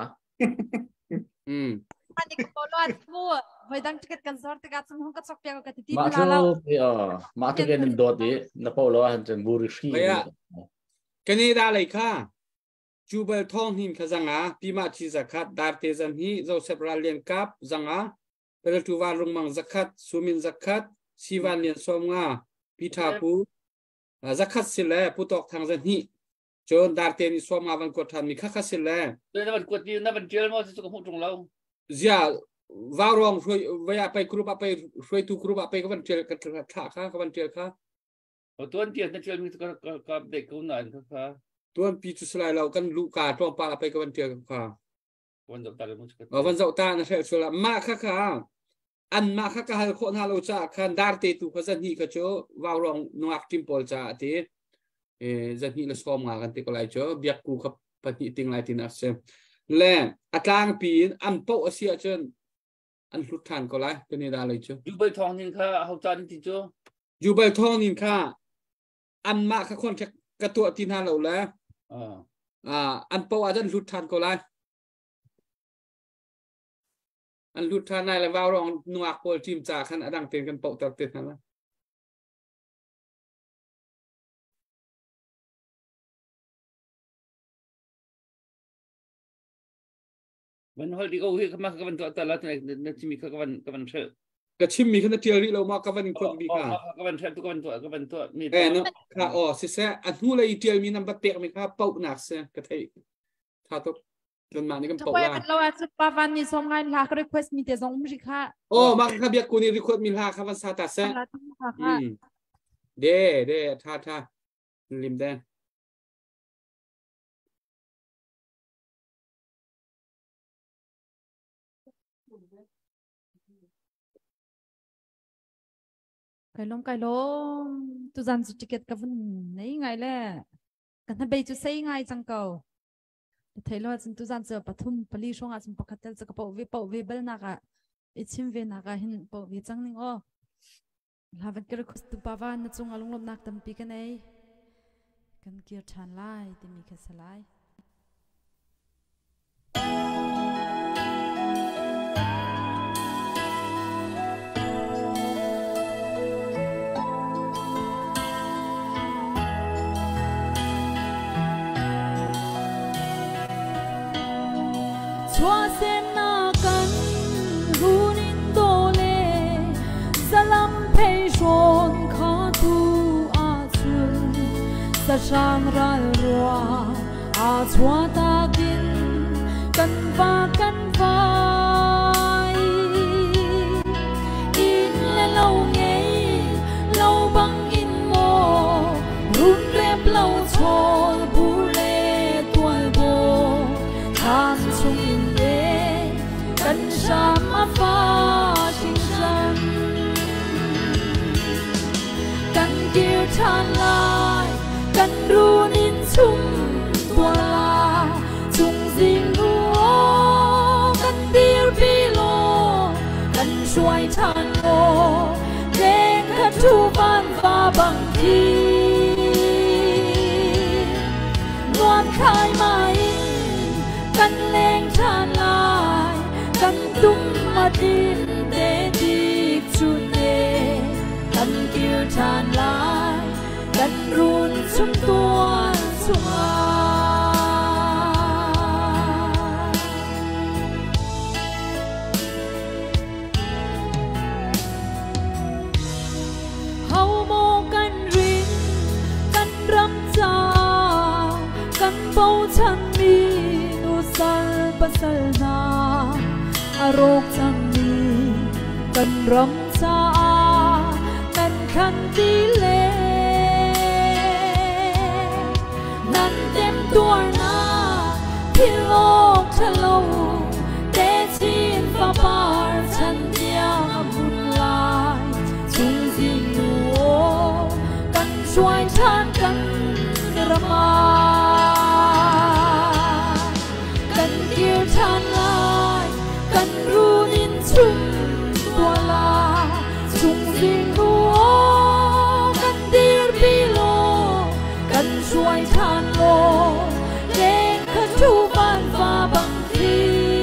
D: อันนี้ก็บอกว่าบัวไว้ตั้งติเกตกันสอร์ติกัดสมองก็ชอบเปียกกันที่
H: มาเท่ามาตัวเองโดดดิน่าเปล่าแล้วอันเจนบูริชี
C: กันนี่ได้เลยค่ะจูเบลทองหินขจังปีมาชีสักขัดดาร์เตซันฮีเราเซปราเลียนกับจังเป็นตัววารุงมังสักขัดสุมินสักขัดชีวันเลียนสมพิธาปูสักขัดสิเลผู้ตอกทางซันฮีจนดาร์เตนิสวมาวันกดทันมีข้าขัดสิเล
B: ด้วยนั่นมันกดดีนั่นมันเจอมั้งที่สุขภาพตรงเรา
C: เจ้าวารองช่วยเวลาไปครูไปช่วยทุกครูไปก็วันเจอกันท่าข้าก็วันเจอข้า
B: ตัวเดียวนั่นเจอมีก็เด็กคนนั้นค่ะ
C: ตัวปีจุสลายเรากันลูกกาตัวปลาไปกับวันเทียกันค่ะ
B: วันเจ้าตาเลยมั้ง
C: วันเจ้าตานะเชื่อสุดละมาค่ะอันมาค่ะให้คนฮาโลจ้าคันดาร์เตตุก็จะนี่ก็เจ้าวาวรองนักทีมพอลจ้าที่จะนี่ละสมงากันที่ก็ไล่เจ้าเบียกกูกับปฏิทินไล่ที่นักเสียและอัตรางปีอันโปะเสียจนอันลุดทานก็ไล่ตัวนี้ได้เลยเจ้า
B: อยู่ใบทองนี่ค่ะเขาจานที่เจ้า
C: อยู่ใบทองนี่ค่ะอันมาค่ะคนกระตัวที่นั่นเราแล้วอันโปอาจจะลุดทานก็ได้อันลุดทานในแล้วว่ารองนัวโปลทีมจากขันอดังเตียนกันโปตัดเตียนนั่นละ
B: มันฮอลดีโอเฮก็มากับวันตัวแต่ละตัวนั่นชิมีกับวันเชื่อ
C: ก็ชิมมีขนาดเทียรี่เรามากับวันคนมีค่ะ
B: กับวันเชื่อกับวันตัวมี
C: เนาะค่ะอ๋อสิเสอันนู้นเลยเทียมีน้ำบัตเตะไหมครับเป่าหนักเสียก็ที่ถ้าต้องจนมานี่ก็เป่า
D: ว่าเราอาจจะปาวันนี้ส่งงานลากรีเควสมีแต่ส่งมุสิค่ะ
C: โอ้มาครับเบียกูนี่รีเควสมีลาครับวันซาตัสเสียเด้ท่าลิมแดง
D: ไก่ล้มตุจันสุดจิเกตกับวันนี้ไงแหละกันถ้าไปจะใช้ไงจังเก่าไทยเราจะตุจันจะปฐุมปลีช่วงอาจจะปกติจะกระเป๋าวิเบลนักอ่ะอิชิมเวนักอ่ะเห็นปวิจังนึงอ๋อลาวันเกิดคุสตุปาวานนั่งจงอารมณ์นักตั้มปีกันเองกันเกี่ยวชันไล่ที่มีแค่สลายชัวเซนากันรูนินโดเลสลัมเพยชนขาตูอาซุนสะชามรัลรัวอาชัวตากินกันฟ้าอินและเล่าไงเล่าบังอินโมรุนเรียบเล่าโชบุเลตัวโบทานชุงกันชามาฟ้าชิงจันกันเกี่ยวทานลายกันรูนินชุ่มตัวลาชุ่มสิงหัวกันเดียร์ปีโลกันช่วยทานโอเด็กขัดทูบ้านฟ้าบางทีนวลคายไม้กันเลงทานลายกันตุ้มมาดินเดดิกชุนเดกันเกี่ยวทานลายกันรุนชุมตัวชุมเฮาโมกันรินกันรำจา bao chân mi nu sal pasal na arok chang mi kan ram cha kan khan ti le nan tem tua na pilok chalo te chin fa par chan dia bun lai chung jin nuo kan suai chan kan rama kan kier chan lai kan runin chung tua la chung jin nuo kan dir pilo kan suai chan lo lên khăn chu ban và bằng thi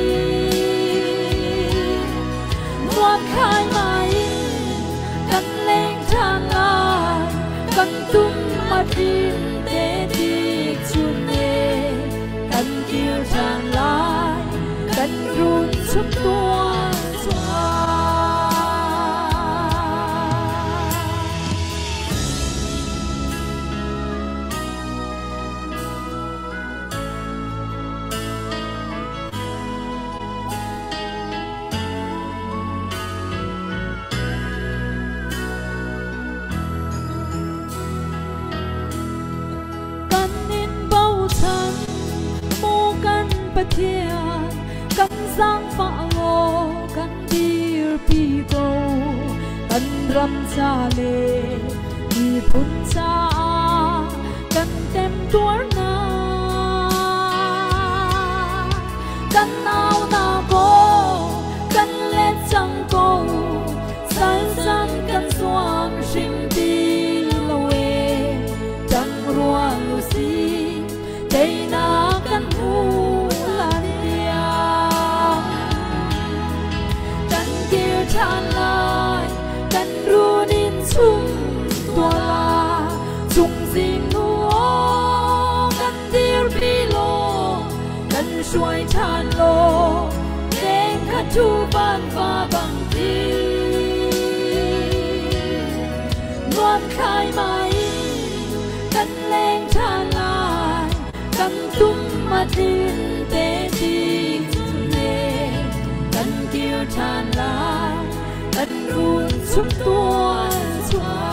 D: ngoan khai mai cần lên tràn lại cần tung mặt tin để đi chun nề cần kêu tràn lại cần run xuống tua xóa thiên căn giang phạ ngô căn dir pi tô căn ram cha lê mi phun cha căn tem tuar na căn áo na cô căn lê trăng cô san san căn xoang sinh đi loe trăng rua lu si đây na căn u chan lai kan runin chung tua la chung jin nuo kan dir pilo kan suai chan lo den kha chu ban va bang ti ngoan khai mai kan leng chan lai kan tum ma tin te ti ne kan kier chan lai kan run xuống tua xóa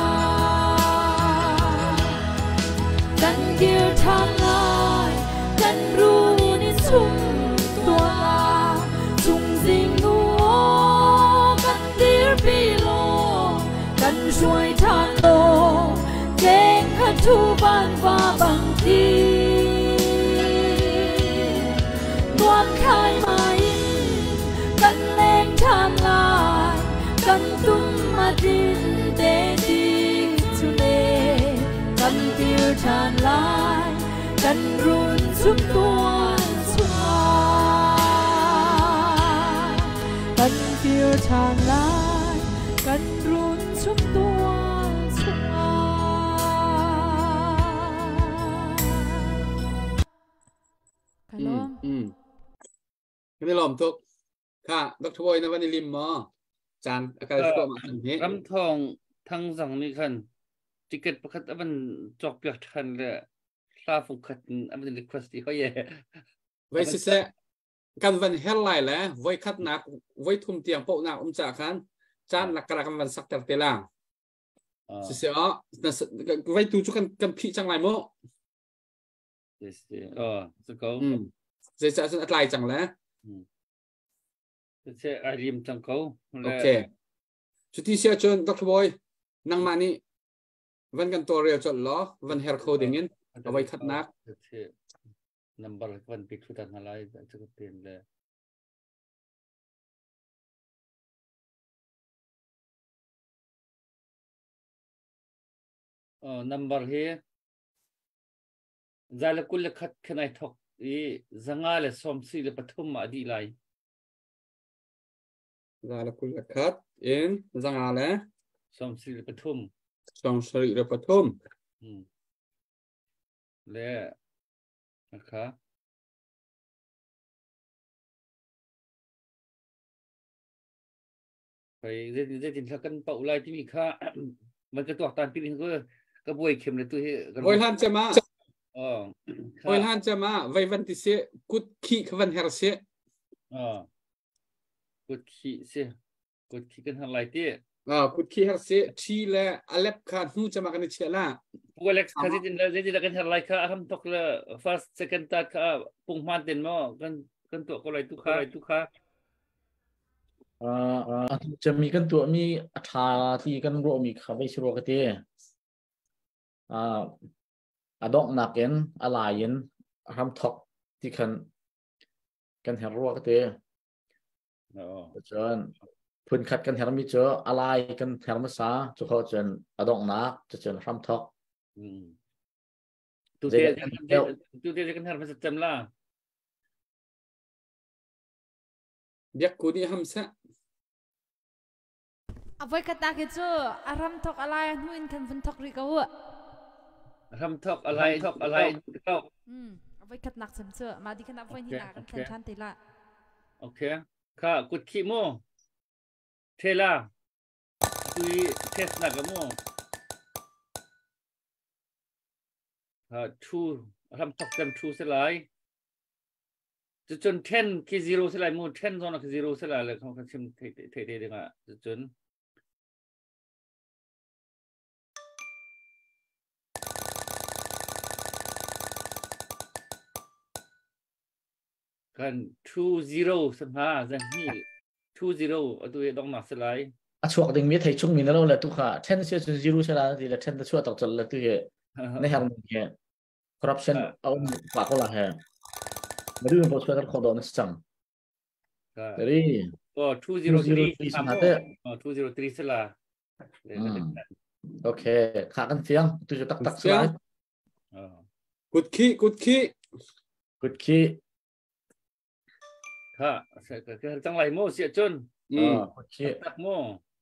D: kan kier chan lai kan run xuống tua chung jing nuo kan dir pilo kan suai chan lo keng kha chu ban va bang ti ngoan khai mai kan leng chan lai kan tum ma tin te ti chu le kan kier chan lai kan run xuống tua xóa kan kier chan lai kan run xuống tua xóa kalom
C: cái lòm thuốcค่ะดร.บอยนะวันนี้ลิมมอจานอาการสุขภาพนี้
B: รำทองทั้งสองนี่คันจิเก็ตประคัตมันจอกเปียกทันเลยซาฟุขัดอันเป็นรีเควสที่เขาแย่
C: ไว้สิกันวันเฮลไลน์แล้วไว้คัดหนักไว้ทุ่มเตียงโปะหนักจากคันจานหลักกระกันวันสักแต่เตล่างสิอ๋อไว้ดูจุกันพี่จังไรโม่
B: สิเขา
C: จะอะไรจังแล้ว
B: sẽ ai liêm trong câu
C: ok chút tí xíu cho Dr. Boy năng mà ní vẫn cần tutorial cho nó vẫn hair coding in ở vậy khát nát
B: number vẫn pick thu tan halai cho cái tiền là number here ra là kulle khát cái này thọc ý zanga là som si là pathum mà đi lại
C: ra là kulle khát in zanga là
B: som si là pathum leนะคะไปเรื่องที่กันเป่าลายที่มีค่ามันก็ตัวตามปีนี้ก็บวยเข็มเลยตัวที่
C: บวยท่านจะมาโอ้ยฮันจะมาไว้วันที่เสียกุดขี้ขวันเฮร์เสีย
B: กุดขี้เสียกุดขี้กันทำไรที่
C: กุดขี้เฮร์เสียชีและอเล็บคานูจะมากันเชียล่า
B: พวกเล็กคาสิจินเลยที่เรากันทำไรค่ะทำตกเลย first second third ค่ะปุ่งมาเต็นมั้งกันตัวก็เลยทุกค่ะ
H: จะมีกันตัวมีอัฐาที่กันรวมมีข้าไปชโรกันที่อดอกนักเอ็นอะไรเอ็นทำท็อกที่กันเห็นรัวกันที่จนพื้นขัดกันเห็นมีเจออะไรกันเห็นมาซาจุเขาจนอดอกนักจะจนทำท็อก
B: ตัวเดียวกันเห็นมาสักจำล่ะ
C: เด็กคนนี้ทำซะ
D: เอาไว้กันตาเกจูอารมณ์ทอกอะไรนู่นกันฟันทอกริกาวะ
B: ทำทอกอะไรก็
D: เอาไว้กันหนักเสมอมาดีขนาดไว้ที่หนักกันแทนชันติละ
B: โอเคค่ะกุดขี้โม่เทล่าคุยเทสหนักกับโม่ชูทำทอกจำชูสลายจะจน10คือ0สลายโม่10ตอนนั้นคือ0สลายเลยเขาชิมเทเด้งอ่ะจะจนกัน20สัมภาษณ์นี่20ตัวต้องหนักสลาย
H: ช่วงดึงมีไทยช่วงมีนั่นแล้วทุกข้า10เสียจน0สลายทีละ10ช่วงตกจนละตัวในหางเนี่ยคอร์รัปชันเอาปากก็ละเหรอไม่รู้เป็นเพราะช่วยกันขอโดนสั่งแต่
B: ก็203สัมภาษณ์203สลาย
H: โอเคขากันเสียงตัวจะตักสลาย
C: กุดขี้
B: ค่ะคือจังไรโม่เสียจนตักโม่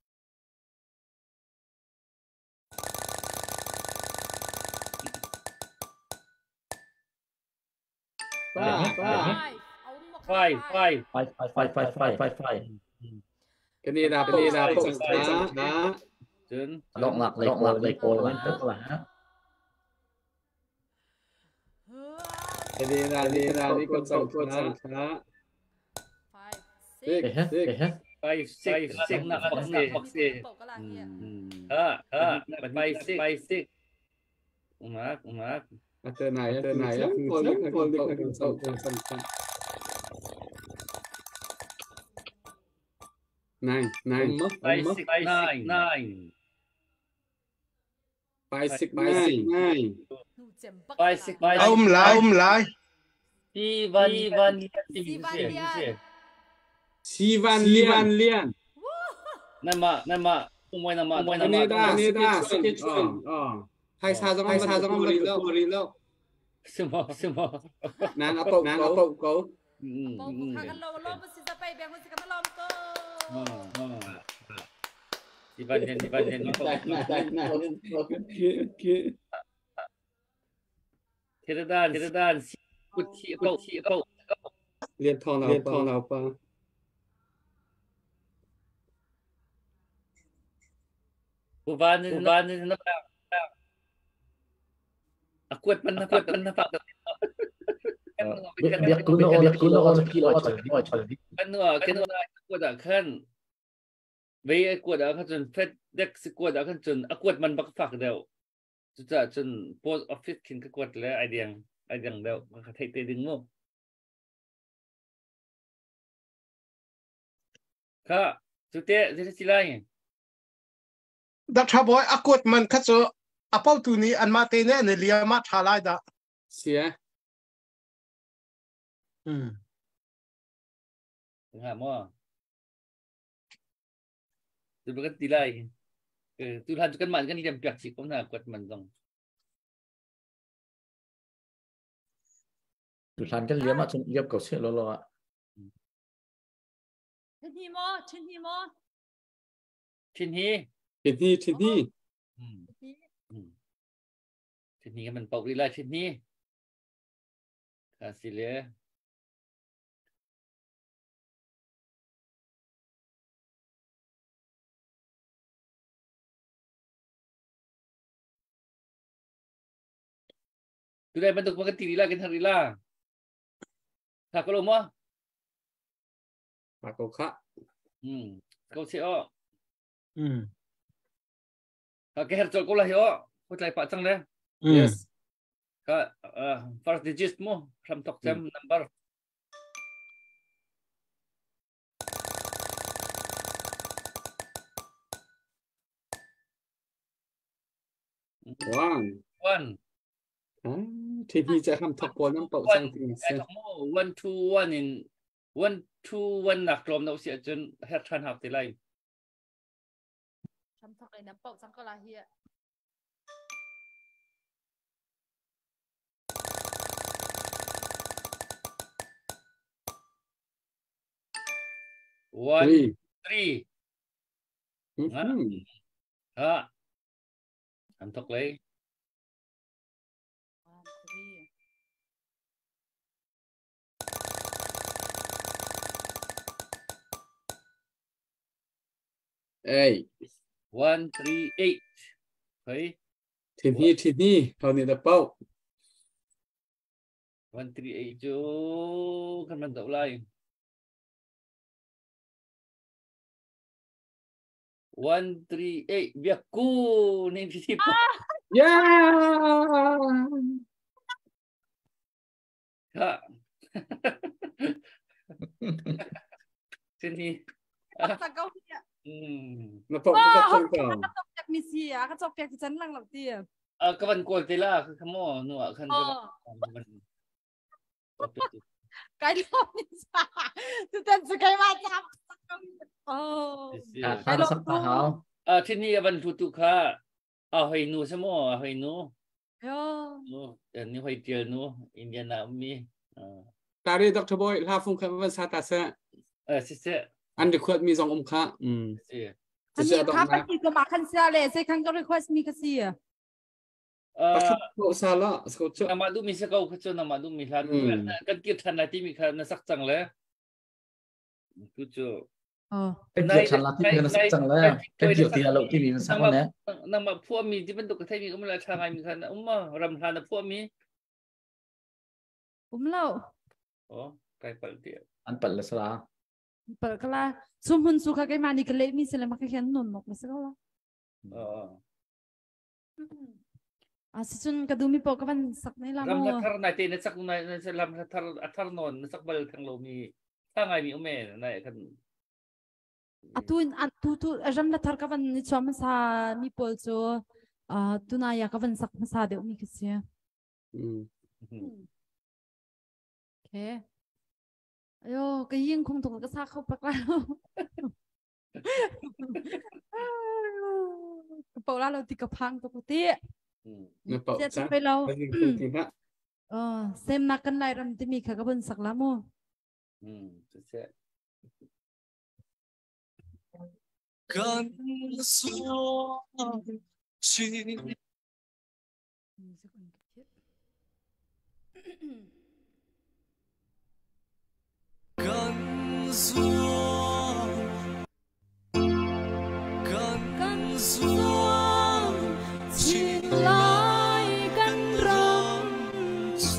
B: ไฟ
C: กันนี่นะปกนะ
B: จน
H: ลองหลักเลยโกเลยเท่าไหร่ฮะ
C: กันนี่นี่คนสองคนนะ
B: ไปซิกนักบ็อกเซ่ไปซิกมา
C: เจอไหนคนสองคน9
B: ไปซิก
F: เอามลาย
B: ที่วัน
C: ซีวันเลียน
B: นั่นมาอุ้มไว้นั่นมา
C: นี่ได้สเก็ตไทยซาจงมารีแล้ว
B: สมอ
C: นั่นเอาปกเขา
D: ข้ากันโลภสิจะไปแบ่งมันสิกันมาลอมก็
B: ที่บ้านเรียนเทระดานกุดขี้เป้า
C: เรียนทองเราปะ
B: บ้านนี่นับกวดมันนับ
H: เบียกคุณโอพี่เราจะไม่ชอบดิ
B: กันเนอะกวดขั้นเว้ยกวดขั้นจนเฟดเด็กสกวดขั้นจนกวดมันบักฝักเดียวจนโพสออฟฟิศคินก็กวดแล้วไอเดียงเดียวมันไทยเตดึงมั้งค่ะสุดเตะสิไร
F: ดักทบอยอากวดมันคัดโซอเป้าตัวนี้อันมาเตเน่ในเลียมาทาลายดะ
C: เสีย
B: มั่วจุดประกันตีไรตุลาจุกันมันกันนี่จำจักสิผมน่ากวดมันต้อง
H: ตุลากันเลี้ยมาจนเลี้ยกับเชื่อเราอ่ะ
D: ชินฮี
B: กันมันเป่าลีลาชินฮีคาสิเล tu dai bentuk mengerti dila kita dila tak kalau mau
C: aku kak
B: kau siapa kak hercol kau lah yo kau cai pak cang deh
C: yes
B: kak first digit mu sam tok jam number one
C: ที่พี่จะทำทอกบอลน้ำเปล่าสังทีเสีย
B: one two one in one two one หนักลมเราเสียจนเฮ็ดทันหักตีไร
D: ทำทอกไอ้น้ำเปล่าสังก็ลาเฮีย
B: one three ทำทอกเลยone three eight เฮ้ย
C: ทีนี้เขาเนี่ยตะเป้า
B: one three eight จูกันมันตกไรone three eight เบียกกูนี่ที่ปุ๊บค่ะทีนี้
D: ตะเกาเฮีย
C: มาพบกับคนเก่า
D: จากมิเซียก็จบจากฉันหลังหลับเตี้ย
B: ก็วันกวนตีล่าคือขโมยหนูคันก็
D: ไกด์ลงนี่จ้าทุกท่านจะไกด์มาจับ
H: ข้าสักหา
B: ที่นี่วันทุกข้าให้หนูสมอให้หนูอันนี้ให้เจียหนูอินเดียนามี
C: ตาเรียดรบอยลาฟุงคำว่าซาตาเซ
B: เสีย
C: อันเดียวกันมีสองค่า
D: อันนี้ข้าไปที่ก็มาคันเสียเลยใช่คันก็ request มีก็เสีย
C: ซาละสกุล
B: นามาดูมีสกุลขจรนามาดูมีทันกันเกี่ยวทันอะไรที่มีคันสักจังเลยกูจะ
H: เป็นเกี่ยวทันอะไรที่มีคันสักจังเลยเป็นเกี่ยวที่เราที่มีสักวันนี้
B: นามาพวกมีที่เป็นตุกไทยมีก็ไม่ละทางไงมีคันมารำทานพวกมี
D: เล่า
B: ไกลเปิดเดียว
H: อันเปิดเลยสละ
D: เปิดก็ละซุ่มหุ่นสุขกันมานี่ก็เละมีเสร็จแล้วมันก็แค่นุ่นหมกไม่ใช่หรอสิจุนกระดูมีปกกันสักในลำ
B: รำทัร์นายเตนสักในลำทัร์นนสักบัลทางเรามีถ้าไงมีอุเมนในกัน
D: tu răm la thar ka van ni chom sa mi pol cho tu na ya ka van sak sa de mi kisia okay ayo ka yin khong thong ka sa khau pak la ka pol la lo ti ka phang to ko ti
C: na pol sa
D: pe lo sem na kan lai ram ti mi kha ka van sak la mo
A: 跟所去跟所请来跟人上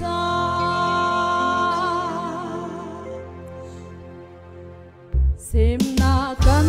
A: sem na kan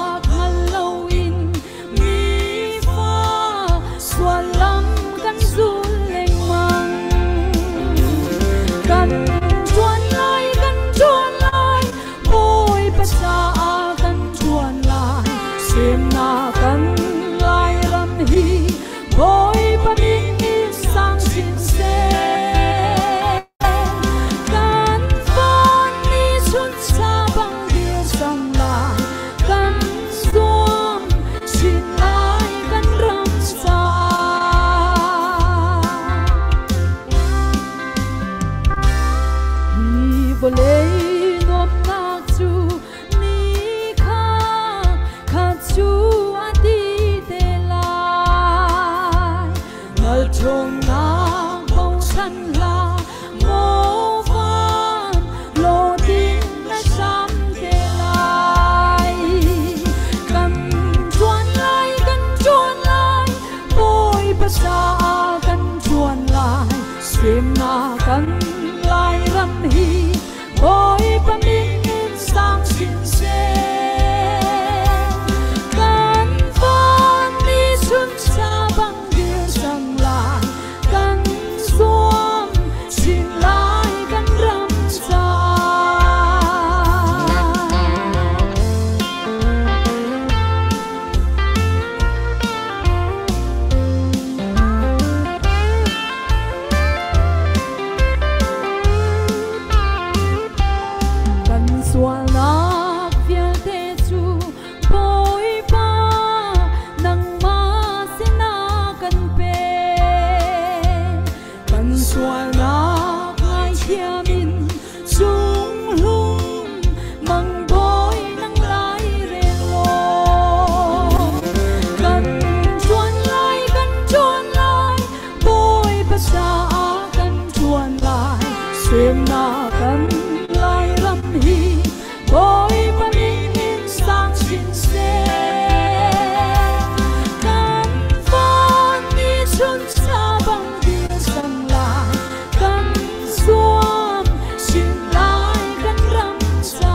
A: Halloween mi pha xua lắm căn du
D: xem na kan lai ram hi boy pamin in sang sin se kan van ni sun sa bang dia sang lai kan suam sin lai kan ram sa hi boleh xem na kan lai ram hi boy pamin in sang sin se kan van ni sun sa bang dia sang lai kan suam sin lai kan ram sa xem na kan lai ram hi boy pamin in sang sin se kan van ni sun sa bang dia sang lai kan suam sin lai kan ram sa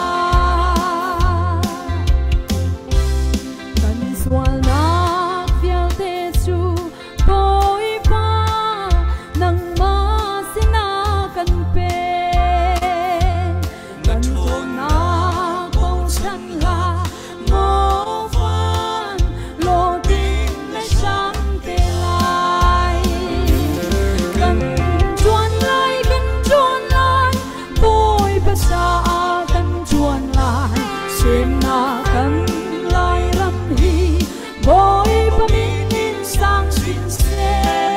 D: kan sual na vial te chu boy pa nang ma kan pe kan thong na ko san la mo fan lo tin na sam te lai kan chuan lai boy pa sa kan chuan lai xem na kan lai ram hi boy pa min in sang sin se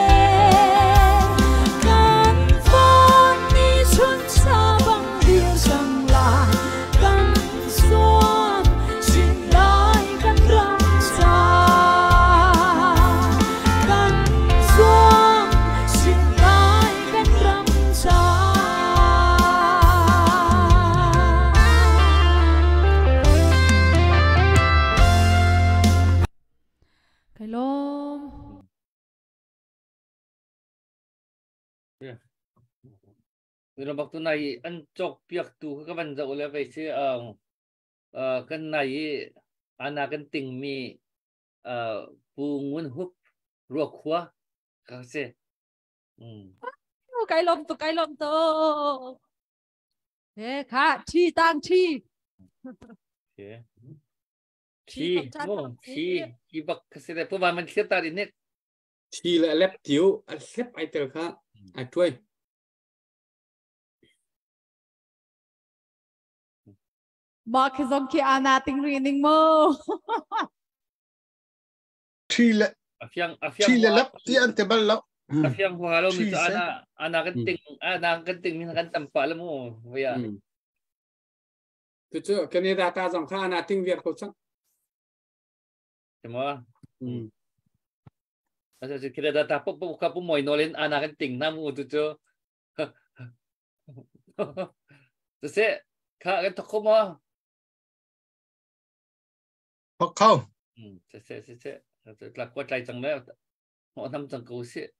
B: Rồi bác tu này ăn chọc việc tu các bạn dậu là vậy chứ cái này anh cái tình mi bù nguồn hút ruột khóa các sẽ
D: cái lom to thế khá chi tang chi
B: chi bác cái sẽ để mình sẽ ta đi nét
C: chi lại lép thiếu ăn xếp ai từ khác ai chơi
D: mà cái dòng kia ana tiếng reading mơ
F: chi lệ lấp tiền te bal lo
B: phiang hoa lo mi ana cái tình mình cái tầm phá lắm vậy à
C: từ trước cái này data dòng khác ana tiếng Việt không chắc
B: thế mà Kasi kira data po kapo mo inolin anak ting na mo tuto. Kasi ka ito ko mo.
F: Pakaw.
B: Kasi lakwa tay tang na. Mo nam tang ko si.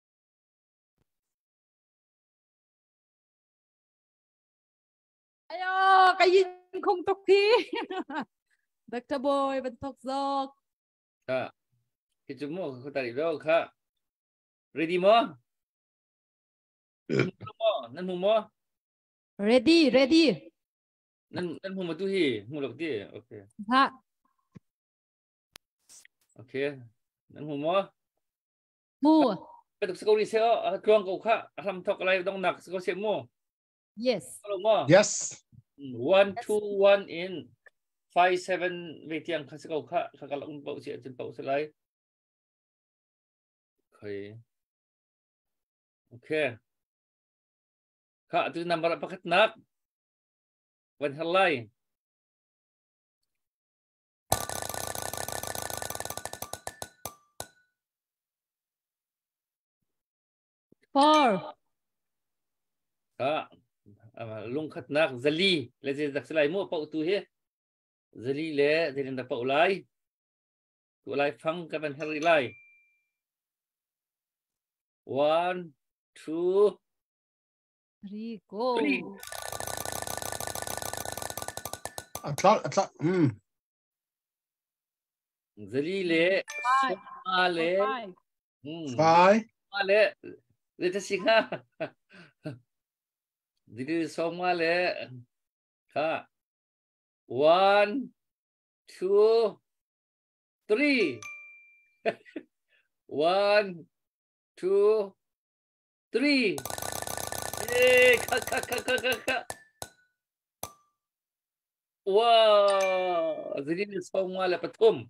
D: Ayo, kayin kong tokti. Dr. Boy, bentok zok.
B: Kita mo tadi lo kak. Ready mo? Nan mo?
D: Ready.
B: Nan mo tu hi, mo lok dia. Okay.
D: Ha.
B: ok nang humo
D: mu
B: cái score đi seo chuang cầu khác làm thọc lại đông nặc score xem mo
D: yes
F: yes
B: 1 2 1 in 5 7 về tiang khá score khác khá cả ông bảo sẽ chân bảo sẽ lại ok khá từ number apa kat nak wan halai
D: four
B: lung khát nak zali lấy gì đặc lại mua bảo tu hết zali lẽ thì nên bảo lại tu lại phăng cái wan halai lại 1 2
D: 3 go
F: 3
B: zali lẽ ma lẽ
F: 5
B: ma lẽ để ta xin ha zali song ma lẽ ha 1 2 3 1 2 3 kha wow zali song ma lẽ pathum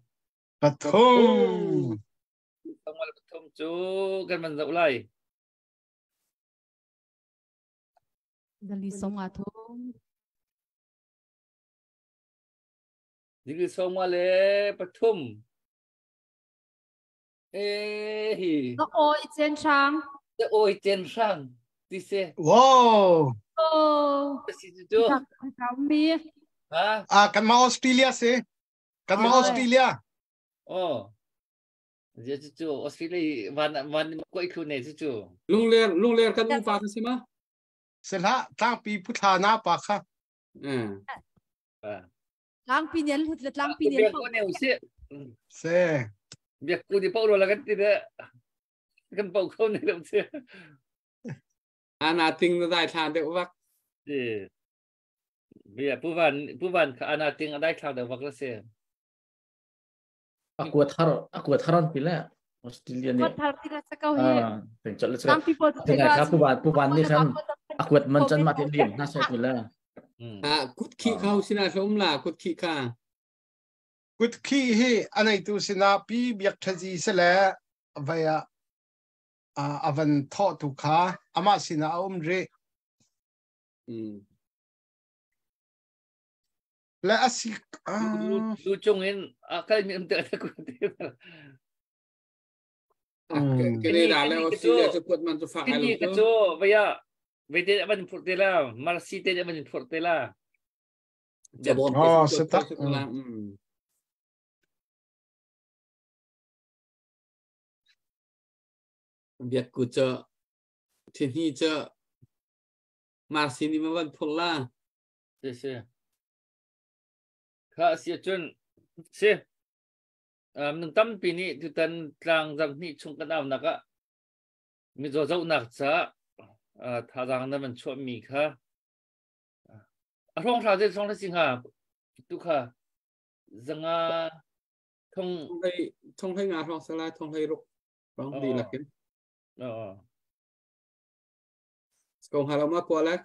B: song ma lẽ pathum chu kan man dau lai
D: dali song a thum
B: zali song ma lẽ pathum
D: nó ôi trên trang
B: ôi trên sang đi xe
F: wow kan ma Australia se kan ma Australia
B: giờ chú Australia van quay khu này chú
C: lung ler kan pa ka sima
F: sela tang pi puthana pa kha
D: lang pi nian hut lang pi nian
B: ko ne usi
F: se
B: việc cô đi bao rồi là cái gì đấy cái bao không này làm sao
C: ana ting nó đại thang được vắc
B: bây giờ bố văn ana ting đại thang được vắc là sao
H: aku tharan pila Australia ni
D: thar tira sa kau he
H: teng chal sa tengah ka pu ban ni kan aku man chan ma tin lim na sai pila
C: kut khi khau sina som la kut khi kha
F: kut khi he anai tu sina pi biak thaji sele vaya avan tho tu kha ama sina re la asi
B: lu chung in cái miệng tự ta cũng tiếp
C: cái này là Australia cho quật man cho phá
B: cái gì cái chỗ bây giờ đây vẫn phật thế là Marsi đây vẫn phật thế là
F: sẽ tắt
C: việc của chợ thiên hi chợ Marsi ni mà vẫn phật la
B: khá xia chân xia nâng tâm pin ní từ tân trang rằng ní chung cái nào nạc á mi zo dâu nạc cha thà rằng nó mình chua mì khá không sao thế không là gì hả tu khá rằng
C: thông hay ngã không sao lại thông hay rục không đi là cái còn hà long qua lại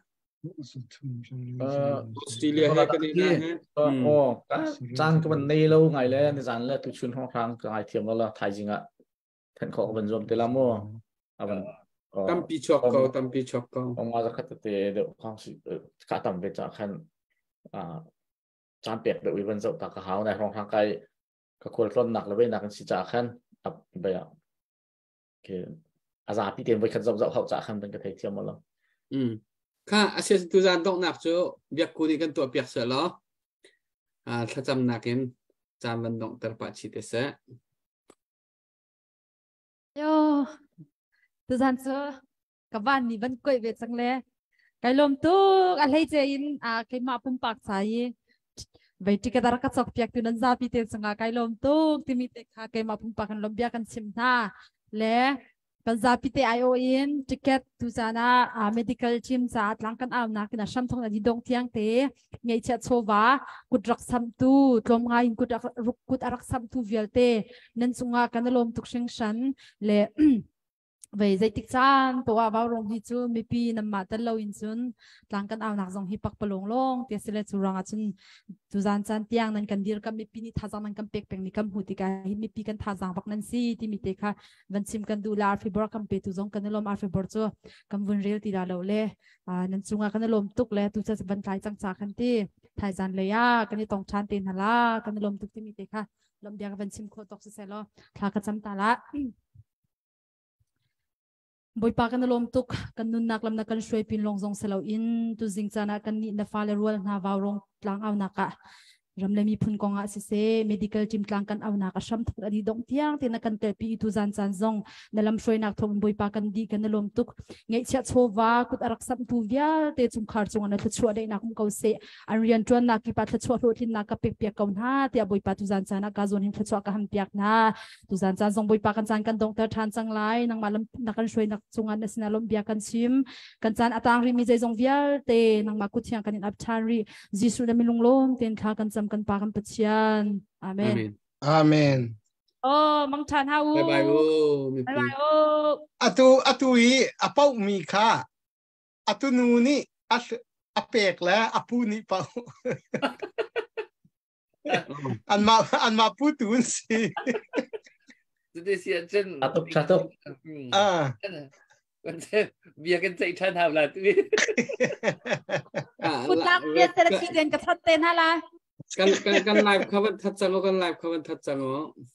C: Australia hay cái này nè
H: trang cái vấn đề lâu ngày lên thì dàn là tôi chuyên học hàng cái thiểm đó là thái gì ạ thành khó vận dụng để làm mua
C: tâm pi chọc câu
H: ông nói rất là tệ được không sự cả tầm về trả khăn trang biệt được vận dụng cả háo này học hàng cái khuôn con nặng là bên nặng chỉ trả khăn bây giờ cái giá pi tiền với khăn rộng hậu trả khăn bên cái thầy thiểm đó
C: ค่ะอาเซียนตุจานต้องนับจู่เบียกกูนี่กันตัวเปียกเสือล้อถ้าจำนักเห็นจำมันต้องเตอร์ปัจจิตเสะ
D: โย่ตุจานเสือกับบ้านนี่มันกล้วยเวทจังเลยไก่ลมตุกอะไรเจอินไก่มาปุ่มปากใส่ไปที่กระดาษกระสอบเปียกตุนันซาปีเตสังไก่ลมตุกที่มีเตะขาไก่มาปุ่มปากกันลมเบียกันชิมท่าและกันจะพิเตไอโออินติเกตตุจานะmedical team จะหลังกันเอานักนะช่ำทงอดีดงเทียงเตไงเช็ดโซวากุดรักซ้ำตูตรมไงกุดรักซ้ำตูเวลเตนั่นสุงากันลมทุกเชิงชันเละเว้ยใจติดจานตัวว่าโรงฮิจูมีปีนำมาตลอดอินซุนหลังกันเอานักส่งฮิปักปลงลงเตียสิเลสุรังจุนตุจานจันเตียงนั้นกันดีร์กันมีปีนี้ท่าจังนั้นกันเป็กมีกันหูติกามีปีกันท่าจังบักนั้นสิที่มีเตค่ะวันซิมกันดูลาฟิบรักกันเป็ตุจงกันลมอาฟิบรักจูกันวันเรียลตีดาเลวเล่นั่นสุงากันลมตุกเล่ตุจะบันทายจังจากกันที่ไทยจันเลยกันนี่ต้องชันเตียนฮาละกันลมตุกที่มีเตค่ะลมเดียกันวันซิมโคตกเสร็จแล้วทากันจำตาละบอยปากันลมตุกกันนุนนักลำนักกันช่วยพินลงทรงเสลาอินตุจิงจานะกันนี่นฟ้าเลรัวนาว่าวรงกลางเอานักะรำเลยมีพุนกองอาศิเซ medical team กลางกันเอานักช้ำทุกอดีดงเทียงที่นักกันเตปีตุจันจันซงนลำช่วยนักทงบอยปากันดีกันลมตุกเงยเชิดโชวากุดอารักษาตูเวียเตจุมขาดจงอันทุชัวได้นักมุกเอาเสอันเรียนจวนนักกิปัตชัวรูทินนักกับเปียกเปียกกันหน้าเตียบอยปาตุจันจันนักกาโซนินชัวกับหันเปียกหน้าตุจันจันซงบอยปากันจันกันดงเตอร์ทานจังไลนักมาลำนักกันช่วยนักจงอันสินาลมเบียกันชิมกันจันอัตางริมิใจซงเวียเตนักมากุเทียงกันอินอับชารีจิสุดมิลงลมเตียนขากันจำกันปากันปัจจัยอาเมน
F: อาเมน
D: โอ้มังชันฮาวู
C: บายบายโอ้
D: บายบายโอ้
F: อตุยอเป้ามีค่ะอตุนูนี่อเปกแล้วอปูนี่เป้าอันมาพูดตุนสิ
B: จะเสียจน
H: satu
B: kan biarkan saya tanam lah tu
D: คุณนักเรียนเศรษฐกิจเรียนกับทัดเต้นฮะล่ะ
C: กันไลฟ์เขาบรรทัดจังกันไลฟ์เขาบรรทัดจัง